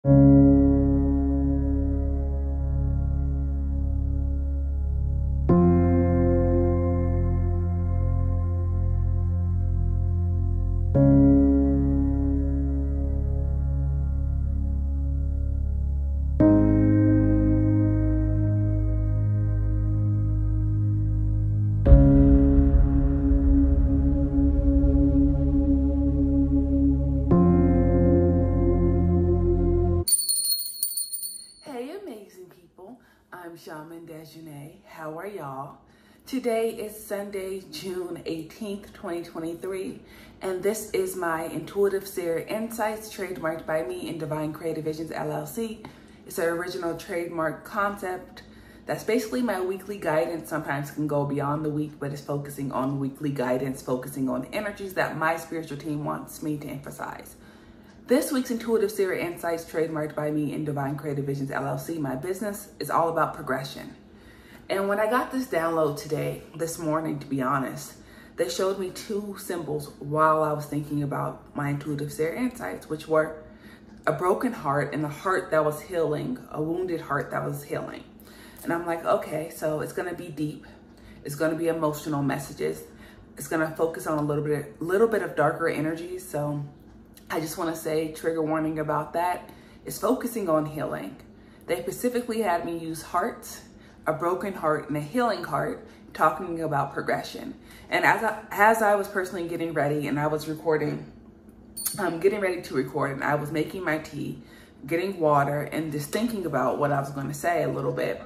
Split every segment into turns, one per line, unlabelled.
Hey amazing people, I'm Shaman Dejanay. How are y'all? Today is Sunday, June 18th, 2023, and this is my Intuitive Seer Insights trademarked by me in Divine Creative Visions LLC. It's an original trademark concept that's basically my weekly guidance. Sometimes can go beyond the week, but it's focusing on weekly guidance, focusing on the energies that my spiritual team wants me to emphasize. This week's Intuitive Seer Insights, trademarked by me in Divine Creative Visions LLC, my business, is all about progression. And when I got this download this morning, to be honest, they showed me two symbols while I was thinking about my Intuitive Seer Insights, which were a broken heart and a heart that was healing, a wounded heart that was healing. And I'm like, okay, so it's going to be deep. It's going to be emotional messages. It's going to focus on a little bit of darker energies. So I just want to say, trigger warning about that, is focusing on healing. They specifically had me use hearts, a broken heart and a healing heart, talking about progression. And as I was personally getting ready and I was recording, getting ready to record, and I was making my tea, getting water, and just thinking about what I was going to say a little bit,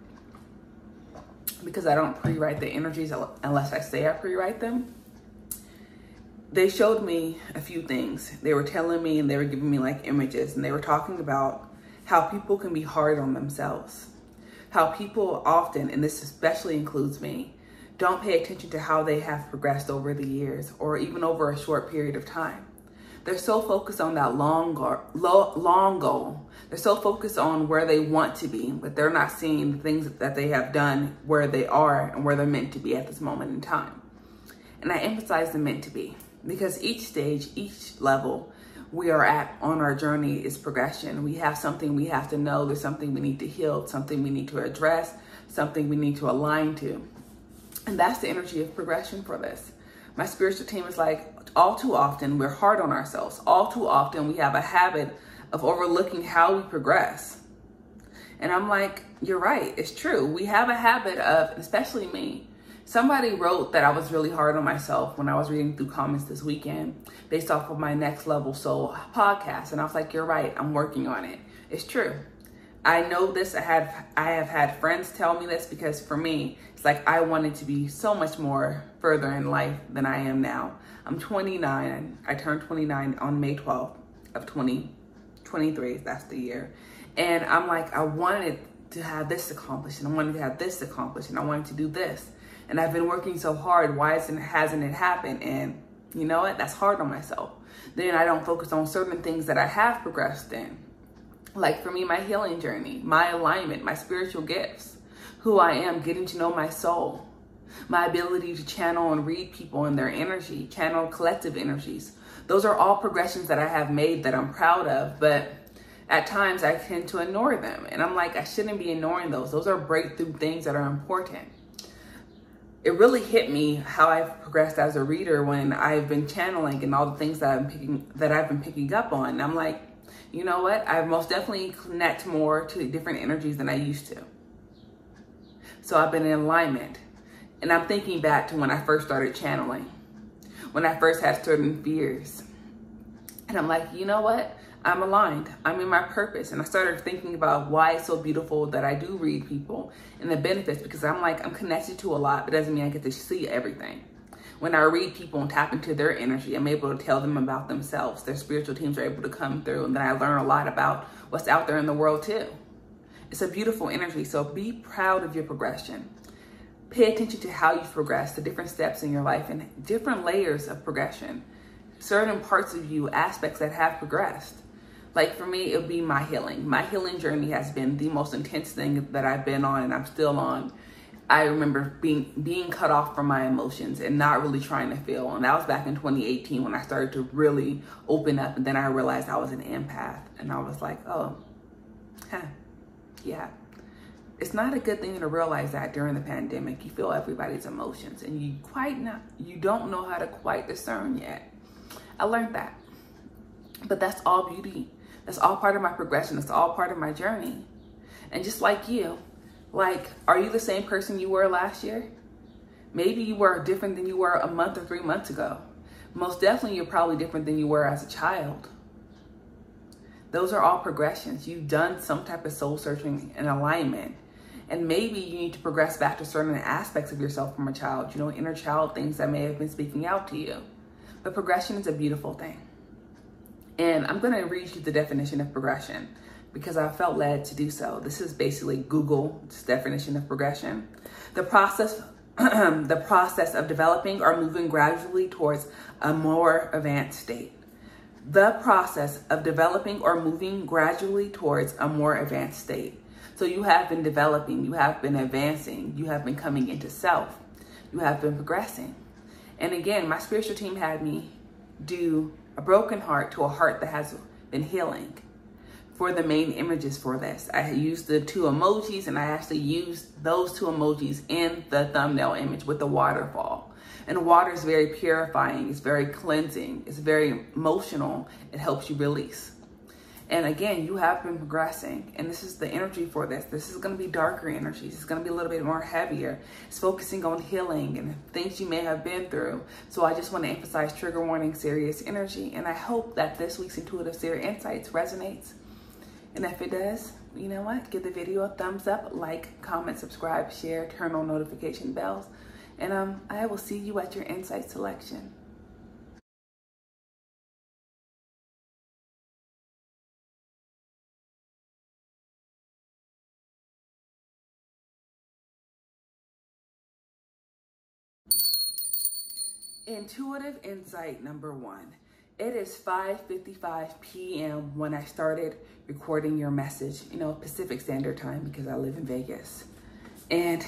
because I don't pre-write the energies unless I say I pre-write them. They showed me a few things. They were telling me and they were giving me like images, and they were talking about how people can be hard on themselves. How people often, and this especially includes me, don't pay attention to how they have progressed over the years or even over a short period of time. They're so focused on that long goal. They're so focused on where they want to be, but they're not seeing the things that they have done, where they are and where they're meant to be at this moment in time. And I emphasize the meant to be, because each stage, each level we are at on our journey is progression. We have something we have to know. There's something we need to heal, something we need to address, something we need to align to. And that's the energy of progression for this. My spiritual team is like, all too often we're hard on ourselves. All too often we have a habit of overlooking how we progress. And I'm like, you're right, it's true. We have a habit of, especially me, somebody wrote that I was really hard on myself when I was reading through comments this weekend based off of my Next Level Soul podcast. And I was like, you're right, I'm working on it. It's true. I know this. I have had friends tell me this, because for me, it's like I wanted to be so much more further in life than I am now. I'm 29. I turned 29 on May 12th of 2023. That's the year. And I'm like, I wanted to have this accomplished, and I wanted to have this accomplished, and I wanted to do this. And I've been working so hard. Why hasn't it happened? And you know what? That's hard on myself. Then I don't focus on certain things that I have progressed in. Like for me, my healing journey, my alignment, my spiritual gifts, who I am, getting to know my soul, my ability to channel and read people and their energy, channel collective energies. Those are all progressions that I have made that I'm proud of, but at times I tend to ignore them. And I'm like, I shouldn't be ignoring those. Those are breakthrough things that are important. It really hit me how I've progressed as a reader when I've been channeling and all the things that I've been picking up on. And I'm like, you know what? I most definitely connect more to different energies than I used to. So I've been in alignment. And I'm thinking back to when I first started channeling, when I first had certain fears. And I'm like, you know what? I'm aligned. I'm in my purpose. And I started thinking about why it's so beautiful that I do read people and the benefits, because I'm like, I'm connected to a lot, but it doesn't mean I get to see everything. When I read people and tap into their energy, I'm able to tell them about themselves. Their spiritual teams are able to come through, and then I learn a lot about what's out there in the world too. It's a beautiful energy. So be proud of your progression. Pay attention to how you've progressed, the different steps in your life and different layers of progression. Certain parts of you, aspects that have progressed. Like for me, it would be my healing. My healing journey has been the most intense thing that I've been on and I'm still on. I remember being cut off from my emotions and not really trying to feel. And that was back in 2018 when I started to really open up. And then I realized I was an empath. And I was like, oh, yeah. It's not a good thing to realize that during the pandemic. You feel everybody's emotions and you don't know how to quite discern yet. I learned that. But that's all beauty. That's all part of my progression. That's all part of my journey. And just like you, like, are you the same person you were last year? Maybe you were different than you were a month or 3 months ago. Most definitely, you're probably different than you were as a child. Those are all progressions. You've done some type of soul searching and alignment. And maybe you need to progress back to certain aspects of yourself from a child, you know, inner child things that may have been speaking out to you. But progression is a beautiful thing. And I'm going to read you the definition of progression because I felt led to do so. This is basically Google's definition of progression. The process of developing or moving gradually towards a more advanced state. The process of developing or moving gradually towards a more advanced state. So you have been developing, you have been advancing, you have been coming into self, you have been progressing. And again, my spiritual team had me do a broken heart to a heart that has been healing for the main images for this. I used the 2 emojis and I actually used those 2 emojis in the thumbnail image with the waterfall. And water is very purifying, it's very cleansing, it's very emotional, it helps you release. And again, you have been progressing, and this is the energy for this. This is going to be darker energies. It's going to be a little bit more heavier. It's focusing on healing and things you may have been through. So I just want to emphasize trigger warning, serious energy. And I hope that this week's Intuitive Seer Insights resonates. And if it does, you know what? Give the video a thumbs up, like, comment, subscribe, share, turn on notification bells. And I will see you at your insight selection. Intuitive insight number 1. It is 5:55 p.m. when I started recording your message, you know, Pacific Standard Time, because I live in Vegas. And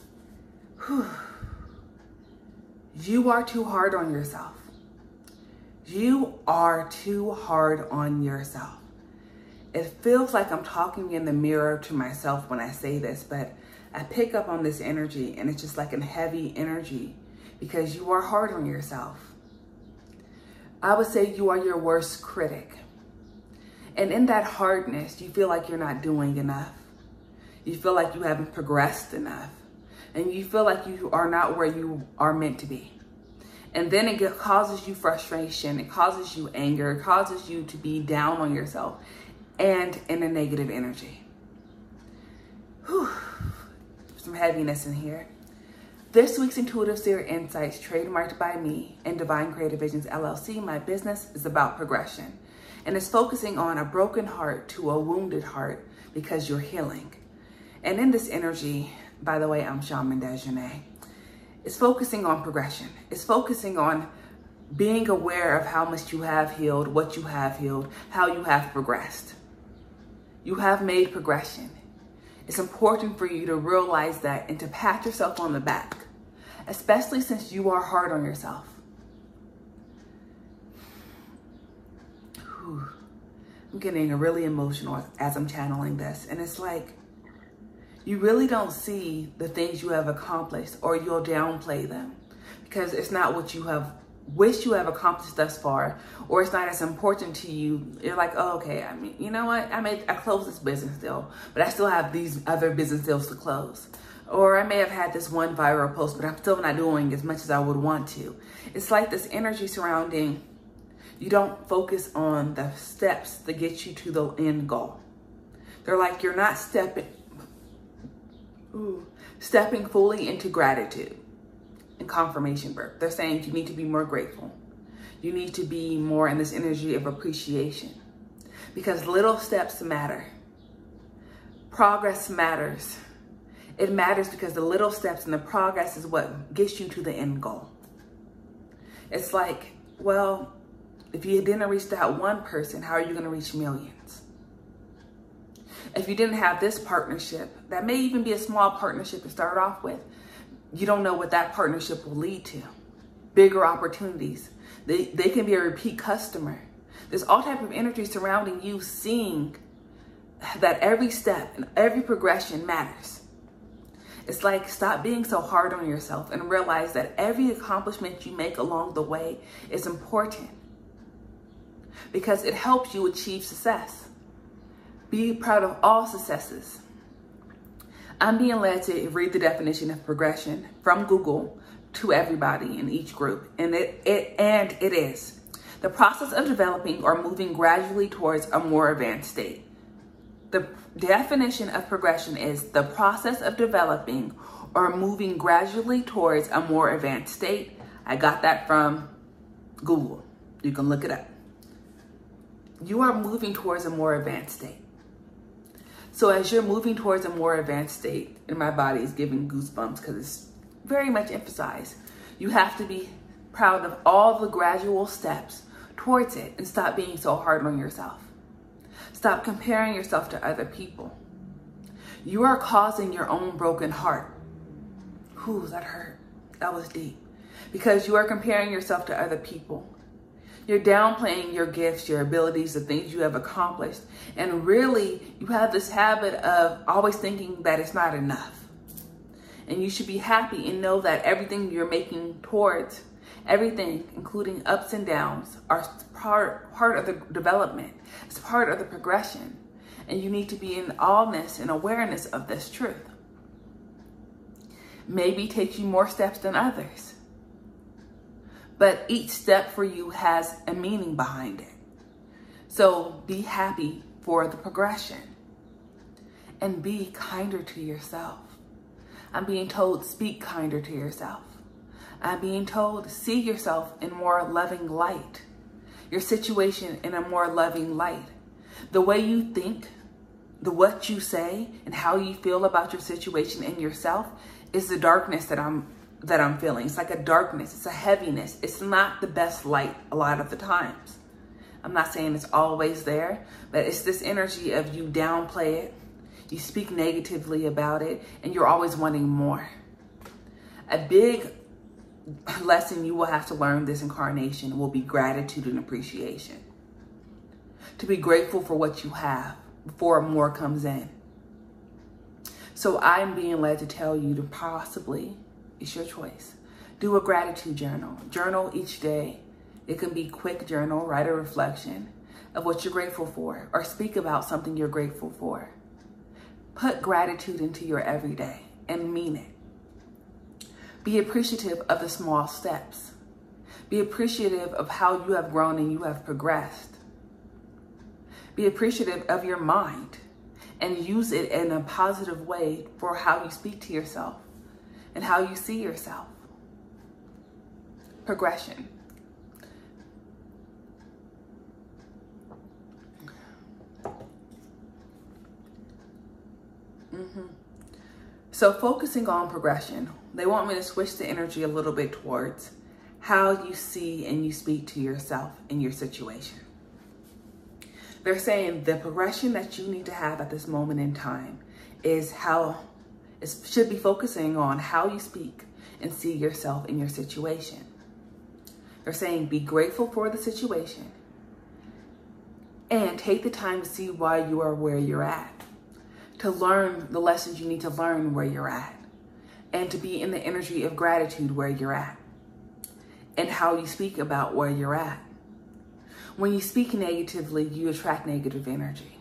you are too hard on yourself. You are too hard on yourself. It feels like I'm talking in the mirror to myself when I say this, but I pick up on this energy and it's just like a heavy energy. Because you are hard on yourself. I would say you are your worst critic. And in that hardness, you feel like you're not doing enough. You feel like you haven't progressed enough. And you feel like you are not where you are meant to be. And then it causes you frustration. It causes you anger. It causes you to be down on yourself and in a negative energy. Whew. Some heaviness in here. This week's Intuitive Seer Insights, trademarked by me and Divine Creative Visions LLC, my business, is about progression. And it's focusing on a broken heart to a wounded heart because you're healing. And in this energy, by the way, I'm Shaman Dejanay, it's focusing on progression. It's focusing on being aware of how much you have healed, what you have healed, how you have progressed. You have made progression. It's important for you to realize that and to pat yourself on the back, especially since you are hard on yourself. Whew. I'm getting really emotional as I'm channeling this. And it's like, you really don't see the things you have accomplished, or you'll downplay them because it's not what you have wished you have accomplished thus far, or it's not as important to you. You're like, oh, okay, I mean, you know what? I closed this business deal, but I still have these other business deals to close. Or I may have had this one viral post, but I'm still not doing as much as I would want to. It's like this energy surrounding, you don't focus on the steps that get you to the end goal. They're like, you're not stepping fully into gratitude and confirmation work. They're saying you need to be more grateful. You need to be more in this energy of appreciation, because little steps matter. Progress matters. It matters because the little steps and the progress is what gets you to the end goal. It's like, well, if you didn't reach that one person, how are you going to reach millions? If you didn't have this partnership, that may even be a small partnership to start off with, you don't know what that partnership will lead to. Bigger opportunities. They can be a repeat customer. There's all type of energy surrounding you, seeing that every step and every progression matters. It's like, stop being so hard on yourself and realize that every accomplishment you make along the way is important because it helps you achieve success. Be proud of all successes. I'm being led to read the definition of progression from Google to everybody in each group. And it is the process of developing or moving gradually towards a more advanced state. The definition of progression is the process of developing or moving gradually towards a more advanced state. I got that from Google. You can look it up. You are moving towards a more advanced state. So as you're moving towards a more advanced state, and my body is giving goosebumps because it's very much emphasized, you have to be proud of all the gradual steps towards it and stop being so hard on yourself. Stop comparing yourself to other people. You are causing your own broken heart. Whew, that hurt. That was deep. Because you are comparing yourself to other people. You're downplaying your gifts, your abilities, the things you have accomplished. And really, you have this habit of always thinking that it's not enough. And you should be happy and know that everything you're making towards, everything, including ups and downs, are part of the development. It's part of the progression. And you need to be in allness and awareness of this truth. Maybe takes you more steps than others. But each step for you has a meaning behind it. So be happy for the progression. And be kinder to yourself. I'm being told, speak kinder to yourself. I'm being told, see yourself in more loving light. Your situation in a more loving light. The way you think, what you say, and how you feel about your situation and yourself is the darkness that I'm feeling. It's like a darkness. It's a heaviness. It's not the best light a lot of the times. I'm not saying it's always there, but it's this energy of you downplay it, you speak negatively about it, and you're always wanting more. A big lesson you will have to learn this incarnation will be gratitude and appreciation. To be grateful for what you have before more comes in. So I'm being led to tell you to possibly, it's your choice, do a gratitude journal. Journal each day. It can be quick journal, write a reflection of what you're grateful for, or speak about something you're grateful for. Put gratitude into your everyday and mean it. Be appreciative of the small steps. Be appreciative of how you have grown and you have progressed. Be appreciative of your mind and use it in a positive way for how you speak to yourself and how you see yourself. Progression. So focusing on progression, they want me to switch the energy a little bit towards how you see and you speak to yourself in your situation. They're saying the progression that you need to have at this moment in time is how it should be focusing on how you speak and see yourself in your situation. They're saying be grateful for the situation and take the time to see why you are where you're at. To learn the lessons you need to learn where you're at, and to be in the energy of gratitude where you're at, and how you speak about where you're at. When you speak negatively, you attract negative energy.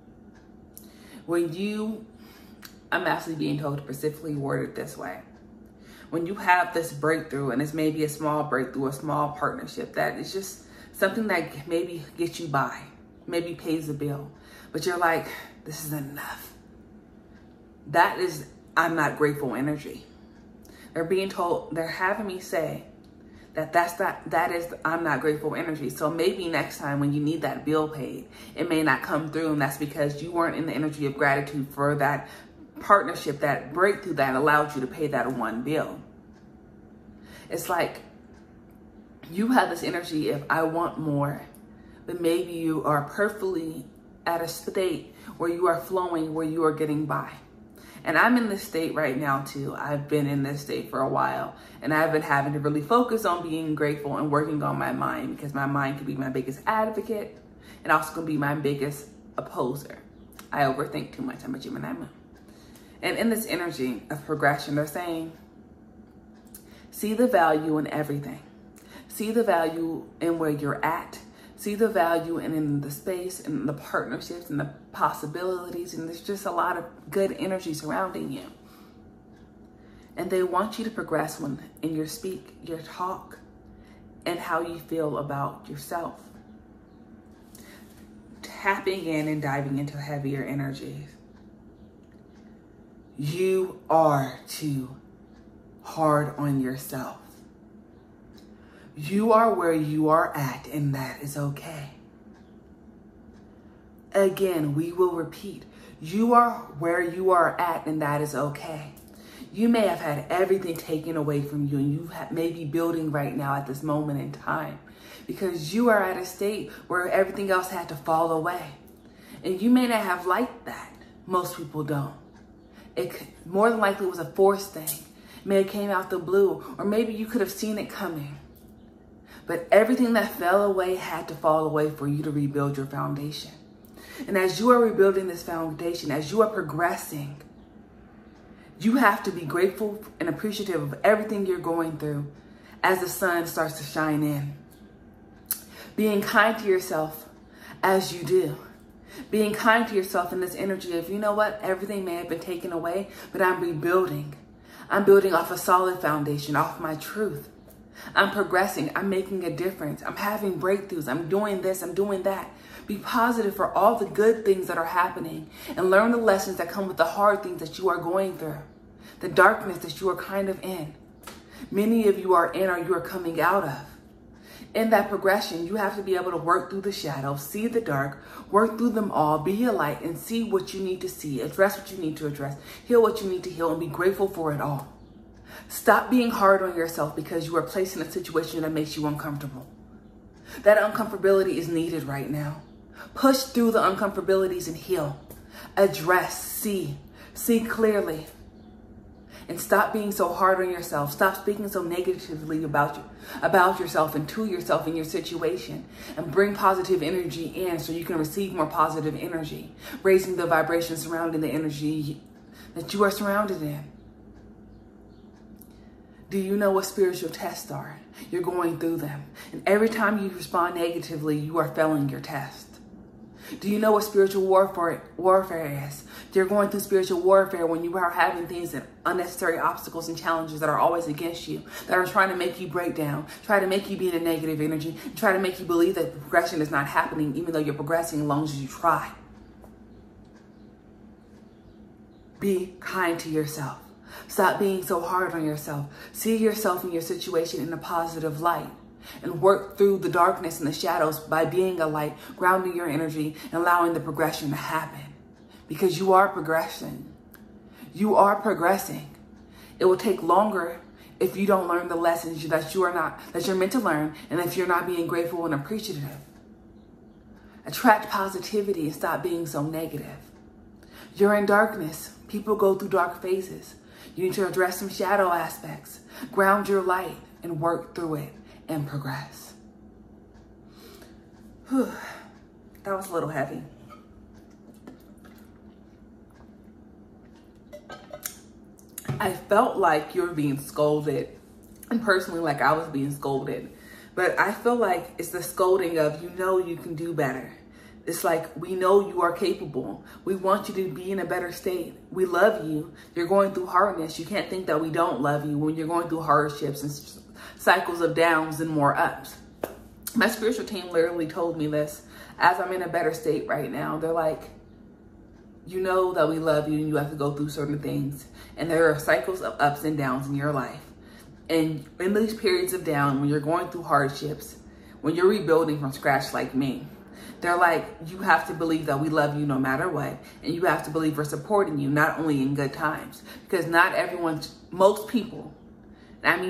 I'm actually being told to specifically word it this way. When you have this breakthrough, and it's maybe a small breakthrough, a small partnership, that is just something that maybe gets you by, maybe pays the bill, but you're like, this is enough. That is, I'm not grateful energy. They're being told, they're having me say that is, I'm not grateful energy. So maybe next time when you need that bill paid, it may not come through. And that's because you weren't in the energy of gratitude for that partnership, that breakthrough that allowed you to pay that one bill. It's like you have this energy of, I want more, but maybe you are perfectly at a state where you are flowing, where you are getting by. And I'm in this state right now too. I've been in this state for a while, and I've been having to really focus on being grateful and working on my mind, because my mind can be my biggest advocate and also can be my biggest opposer. I overthink too much. I'm a Gemini moon. And in this energy of progression, they're saying, see the value in everything. See the value in where you're at. See the value in the space and the partnerships and the possibilities. And there's just a lot of good energy surrounding you. And they want you to progress in your speak, your talk, and how you feel about yourself. Tapping in and diving into heavier energies. You are too hard on yourself. You are where you are at, and that is okay. Again, we will repeat. You are where you are at, and that is okay. You may have had everything taken away from you, and you may be building right now at this moment in time, because you are at a state where everything else had to fall away. And you may not have liked that. Most people don't. It more than likely was a forced thing. May have came out the blue, or maybe you could have seen it coming. But everything that fell away had to fall away for you to rebuild your foundation. And as you are rebuilding this foundation, as you are progressing, you have to be grateful and appreciative of everything you're going through as the sun starts to shine in. Being kind to yourself as you do. Being kind to yourself in this energy of, you know what, everything may have been taken away, but I'm rebuilding. I'm building off a solid foundation, off my truth. I'm progressing. I'm making a difference. I'm having breakthroughs. I'm doing this. I'm doing that. Be positive for all the good things that are happening, and learn the lessons that come with the hard things that you are going through, the darkness that you are kind of in. Many of you are in, or you are coming out of. In that progression, you have to be able to work through the shadows, see the dark, work through them all, be a light, and see what you need to see, address what you need to address, heal what you need to heal, and be grateful for it all. Stop being hard on yourself because you are placed in a situation that makes you uncomfortable. That uncomfortability is needed right now. Push through the uncomfortabilities and heal. Address, see clearly. And stop being so hard on yourself. Stop speaking so negatively about yourself and to yourself in your situation. And bring positive energy in so you can receive more positive energy. Raising the vibration surrounding the energy that you are surrounded in. Do you know what spiritual tests are? You're going through them. And every time you respond negatively, you are failing your test. Do you know what spiritual warfare is? You're going through spiritual warfare when you are having things that unnecessary obstacles and challenges that are always against you, that are trying to make you break down, try to make you be in a negative energy, try to make you believe that progression is not happening, even though you're progressing as long as you try. Be kind to yourself. Stop being so hard on yourself. See yourself and your situation in a positive light. And work through the darkness and the shadows by being a light, grounding your energy, and allowing the progression to happen. Because you are progressing. You are progressing. It will take longer if you don't learn the lessons that you're meant to learn, and if you're not being grateful and appreciative. Attract positivity and stop being so negative. You're in darkness. People go through dark phases. You need to address some shadow aspects, ground your light, and work through it and progress. Whew. That was a little heavy. I felt like you were being scolded, and personally like I was being scolded, but I feel like it's the scolding of, you know, you can do better. It's like, we know you are capable. We want you to be in a better state. We love you. You're going through hardness. You can't think that we don't love you when you're going through hardships and cycles of downs and more ups. My spiritual team literally told me this as I'm in a better state right now. They're like, you know that we love you and you have to go through certain things. And there are cycles of ups and downs in your life. And in these periods of down, when you're going through hardships, when you're rebuilding from scratch like me, they're like, you have to believe that we love you no matter what. And you have to believe we're supporting you, not only in good times. Because not everyone, most people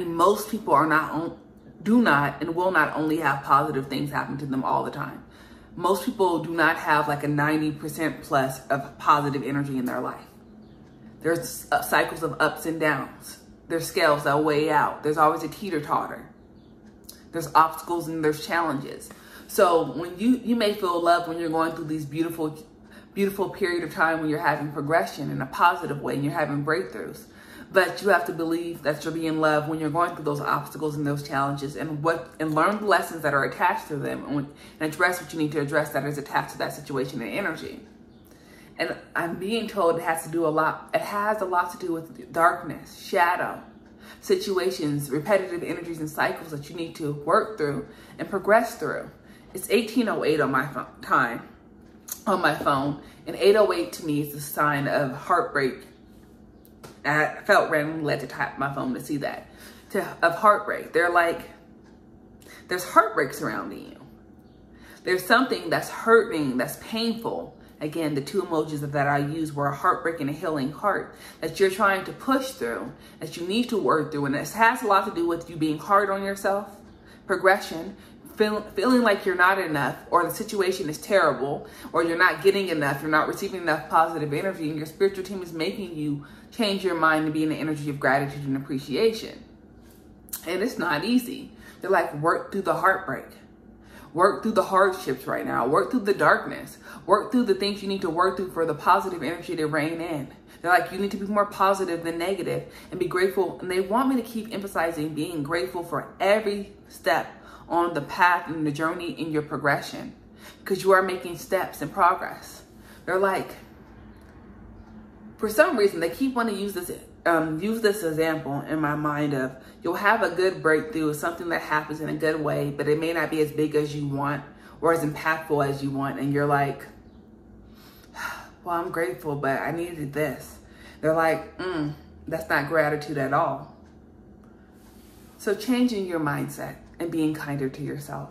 do not and will not only have positive things happen to them all the time. most people do not have like a 90% plus of positive energy in their life. There's cycles of ups and downs. There's scales that weigh out. There's always a teeter-totter. There's obstacles and there's challenges. So when you may feel love when you're going through these beautiful period of time when you're having progression in a positive way and you're having breakthroughs. But you have to believe that you're being loved when you're going through those obstacles and those challenges, and learn the lessons that are attached to them, and address what you need to address that is attached to that situation and energy. And I'm being told it has a lot to do with darkness, shadow, situations, repetitive energies and cycles that you need to work through and progress through. It's 18:08 on my time on my phone, and 8:08 to me is the sign of heartbreak. I felt randomly led to tap my phone to see that, of heartbreak. There's heartbreak surrounding you. There's something that's hurting, that's painful. Again, the two emojis that I used were a heartbreak and a healing heart that you're trying to push through, that you need to work through. And this has a lot to do with you being hard on yourself, progression, feeling like you're not enough, or the situation is terrible, or you're not getting enough, you're not receiving enough positive energy, and your spiritual team is making you change your mind and be in the energy of gratitude and appreciation. And it's not easy. They're like, work through the heartbreak. Work through the hardships right now. Work through the darkness. Work through the things you need to work through for the positive energy to reign in. They're like, you need to be more positive than negative and be grateful. And they want me to keep emphasizing being grateful for every step on the path and the journey in your progression, because you are making steps and progress. They're like, for some reason, they keep wanting to use this example in my mind of, you'll have a good breakthrough, something that happens in a good way, but it may not be as big as you want or as impactful as you want. And you're like, well, I'm grateful, but I needed this. They're like, that's not gratitude at all. So changing your mindset and being kinder to yourself.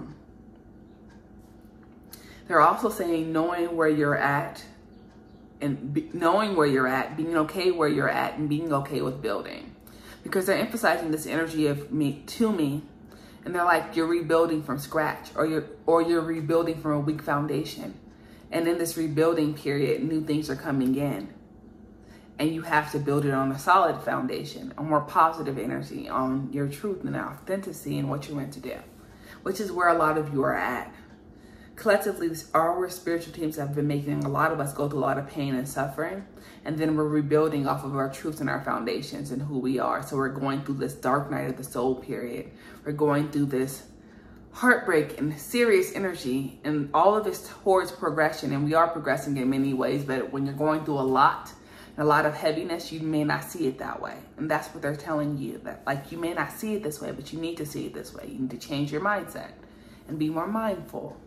They're also saying knowing where you're at, and being okay where you're at, and being okay with building, because they're emphasizing this energy of me, and they're like, you're rebuilding from scratch, or you're rebuilding from a weak foundation, and in this rebuilding period, new things are coming in, and you have to build it on a solid foundation, a more positive energy, on your truth and authenticity and what you're meant to do, which is where a lot of you are at. Collectively, our spiritual teams have been making a lot of us go through a lot of pain and suffering, and then we're rebuilding off of our truths and our foundations and who we are. So we're going through this dark night of the soul period. We're going through this heartbreak and serious energy, and all of this towards progression. And we are progressing in many ways, but when you're going through a lot of heaviness, you may not see it that way. And that's what they're telling you, that like, you may not see it this way, but you need to see it this way. You need to change your mindset and be more mindful.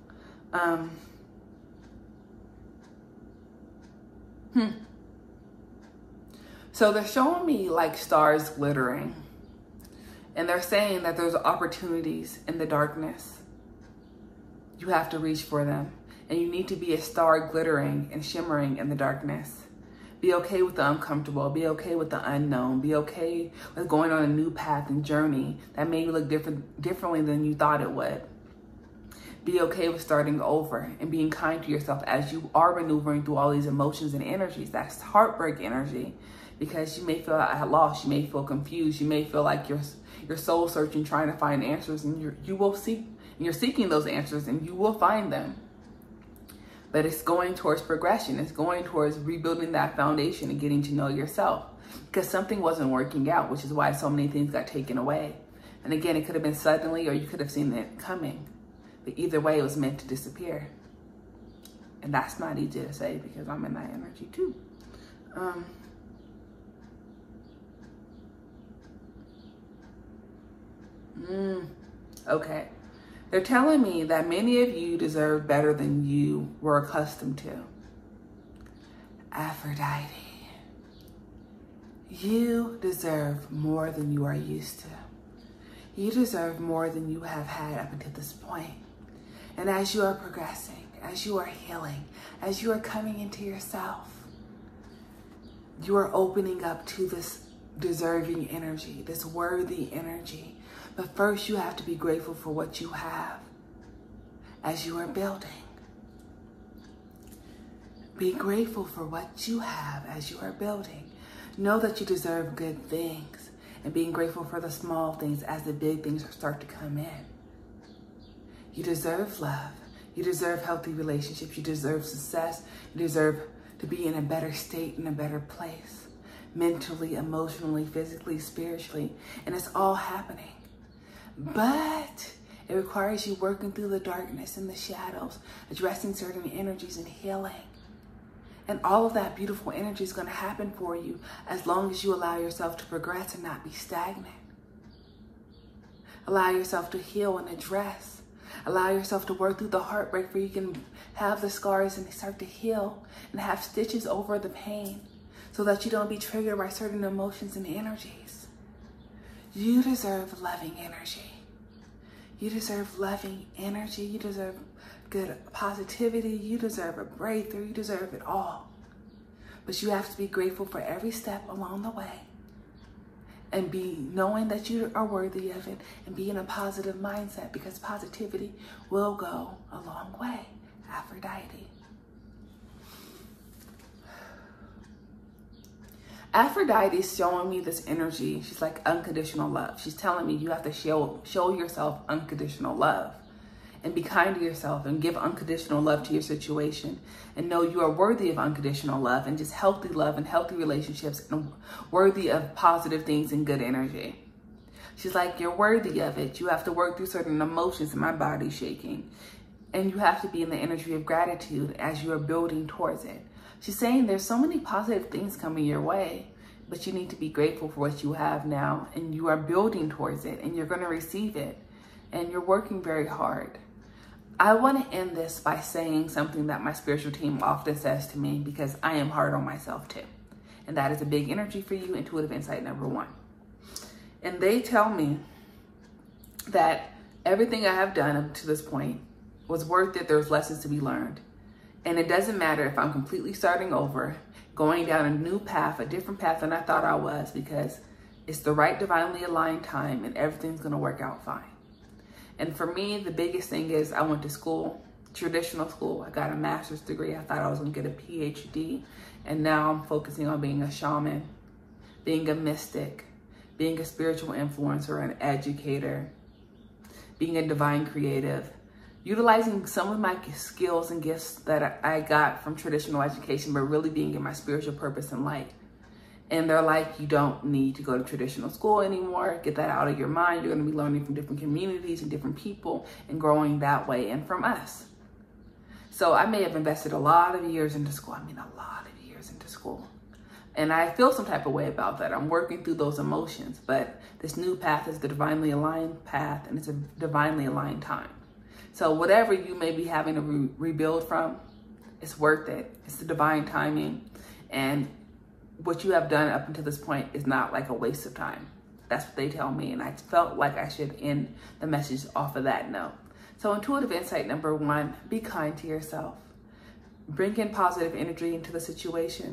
So they're showing me like stars glittering, and they're saying that there's opportunities in the darkness. You have to reach for them, and you need to be a star glittering and shimmering in the darkness. Be okay with the uncomfortable. Be okay with the unknown. Be okay with going on a new path and journey that may look differently than you thought it would. Be okay with starting over and being kind to yourself as you are maneuvering through all these emotions and energies. That's heartbreak energy, because you may feel at loss. You may feel confused. You may feel like you're soul searching, trying to find answers, and you're seeking those answers, and you will find them. But it's going towards progression. It's going towards rebuilding that foundation and getting to know yourself, because something wasn't working out, which is why so many things got taken away. And again, it could have been suddenly, or you could have seen it coming. But either way, it was meant to disappear. And that's not easy to say, because I'm in that energy too. Okay. They're telling me that many of you deserve better than you were accustomed to. Aphrodite, you deserve more than you are used to. You deserve more than you have had up until this point. And as you are progressing, as you are healing, as you are coming into yourself, you are opening up to this deserving energy, this worthy energy. But first, you have to be grateful for what you have. as you are building. Be grateful for what you have as you are building. Know that you deserve good things, and being grateful for the small things as the big things start to come in. You deserve love. You deserve healthy relationships. You deserve success. You deserve to be in a better state, in a better place, mentally, emotionally, physically, spiritually, and it's all happening. But it requires you working through the darkness and the shadows, addressing certain energies and healing. And all of that beautiful energy is going to happen for you as long as you allow yourself to progress and not be stagnant. Allow yourself to heal and address. Allow yourself to work through the heartbreak where you can have the scars and they start to heal and have stitches over the pain so that you don't be triggered by certain emotions and energies. You deserve loving energy. You deserve loving energy. You deserve good positivity. You deserve a breakthrough. You deserve it all. But you have to be grateful for every step along the way and be knowing that you are worthy of it and be in a positive mindset, because positivity will go a long way. Aphrodite. Aphrodite is showing me this energy. She's like unconditional love. She's telling me you have to show yourself unconditional love and be kind to yourself and give unconditional love to your situation and know you are worthy of unconditional love and just healthy love and healthy relationships and worthy of positive things and good energy. She's like, you're worthy of it. You have to work through certain emotions, and my body's shaking. And you have to be in the energy of gratitude as you are building towards it. She's saying there's so many positive things coming your way, but you need to be grateful for what you have now, and you are building towards it, and you're going to receive it, and you're working very hard. I want to end this by saying something that my spiritual team often says to me, because I am hard on myself too. And that is a big energy for you, intuitive insight number 1. And they tell me that everything I have done up to this point was worth it. There's lessons to be learned. And it doesn't matter if I'm completely starting over, going down a new path, a different path than I thought I was, because it's the right divinely aligned time and everything's going to work out fine. And for me, the biggest thing is I went to school, traditional school. I got a master's degree. I thought I was going to get a PhD. And now I'm focusing on being a shaman, being a mystic, being a spiritual influencer, an educator, being a divine creative, utilizing some of my skills and gifts that I got from traditional education, but really being in my spiritual purpose and light. And they're like, you don't need to go to traditional school anymore. Get that out of your mind. You're going to be learning from different communities and different people and growing that way, and from us. So I may have invested a lot of years into school. I mean, a lot of years into school. And I feel some type of way about that. I'm working through those emotions. But this new path is the divinely aligned path, and it's a divinely aligned time. So whatever you may be having to rebuild from, it's worth it. It's the divine timing. And what you have done up until this point is not like a waste of time. That's what they tell me. And I felt like I should end the message off of that note. So intuitive insight number 1, be kind to yourself. Bring in positive energy into the situation.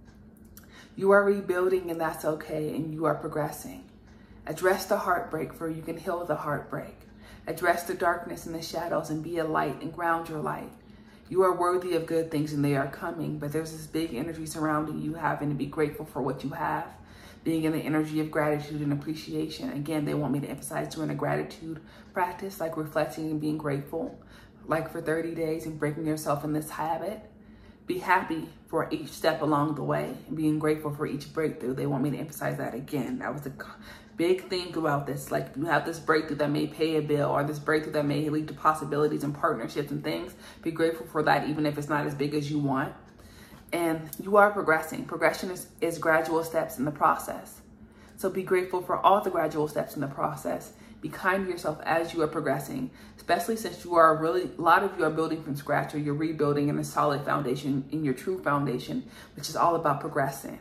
You are rebuilding, and that's okay. And you are progressing. Address the heartbreak, for you can heal the heartbreak. Address the darkness and the shadows and be a light and ground your light. You are worthy of good things, and they are coming, but there's this big energy surrounding you, having to be grateful for what you have, being in the energy of gratitude and appreciation. Again, they want me to emphasize doing a gratitude practice, like reflecting and being grateful, like for 30 days and breaking yourself in this habit. Be happy for each step along the way and being grateful for each breakthrough. They want me to emphasize that again. That was a big thing throughout this. Like, you have this breakthrough that may pay a bill, or this breakthrough that may lead to possibilities and partnerships and things. Be grateful for that, even if it's not as big as you want. And you are progressing. Progression is gradual steps in the process. So be grateful for all the gradual steps in the process. Be kind to yourself as you are progressing, especially since you are a lot of you are building from scratch, or you're rebuilding in a solid foundation, in your true foundation, which is all about progressing.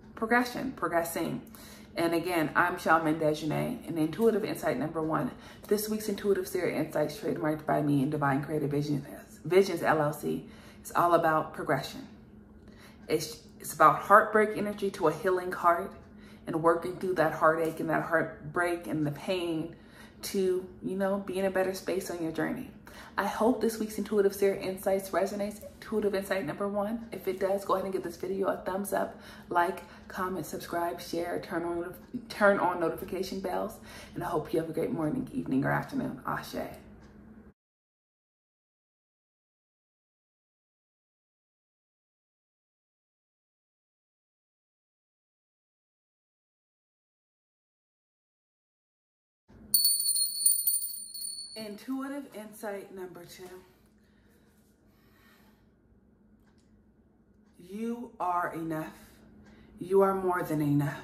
And again, I'm Shaman Dejeuner, and Intuitive Insight number 1. This week's Intuitive Seer Insights, trademarked by me and Divine Creative Visions LLC, is all about progression. It's about heartbreak energy to a healing heart, and working through that heartache and that heartbreak and the pain to, be in a better space on your journey. I hope this week's Intuitive Seer Insights resonates. Intuitive Insight number 1. If it does, go ahead and give this video a thumbs up, like, comment, subscribe, share, turn on notification bells. And I hope you have a great morning, evening, or afternoon. Ashe. Intuitive Insight number 2. You are enough. You are more than enough.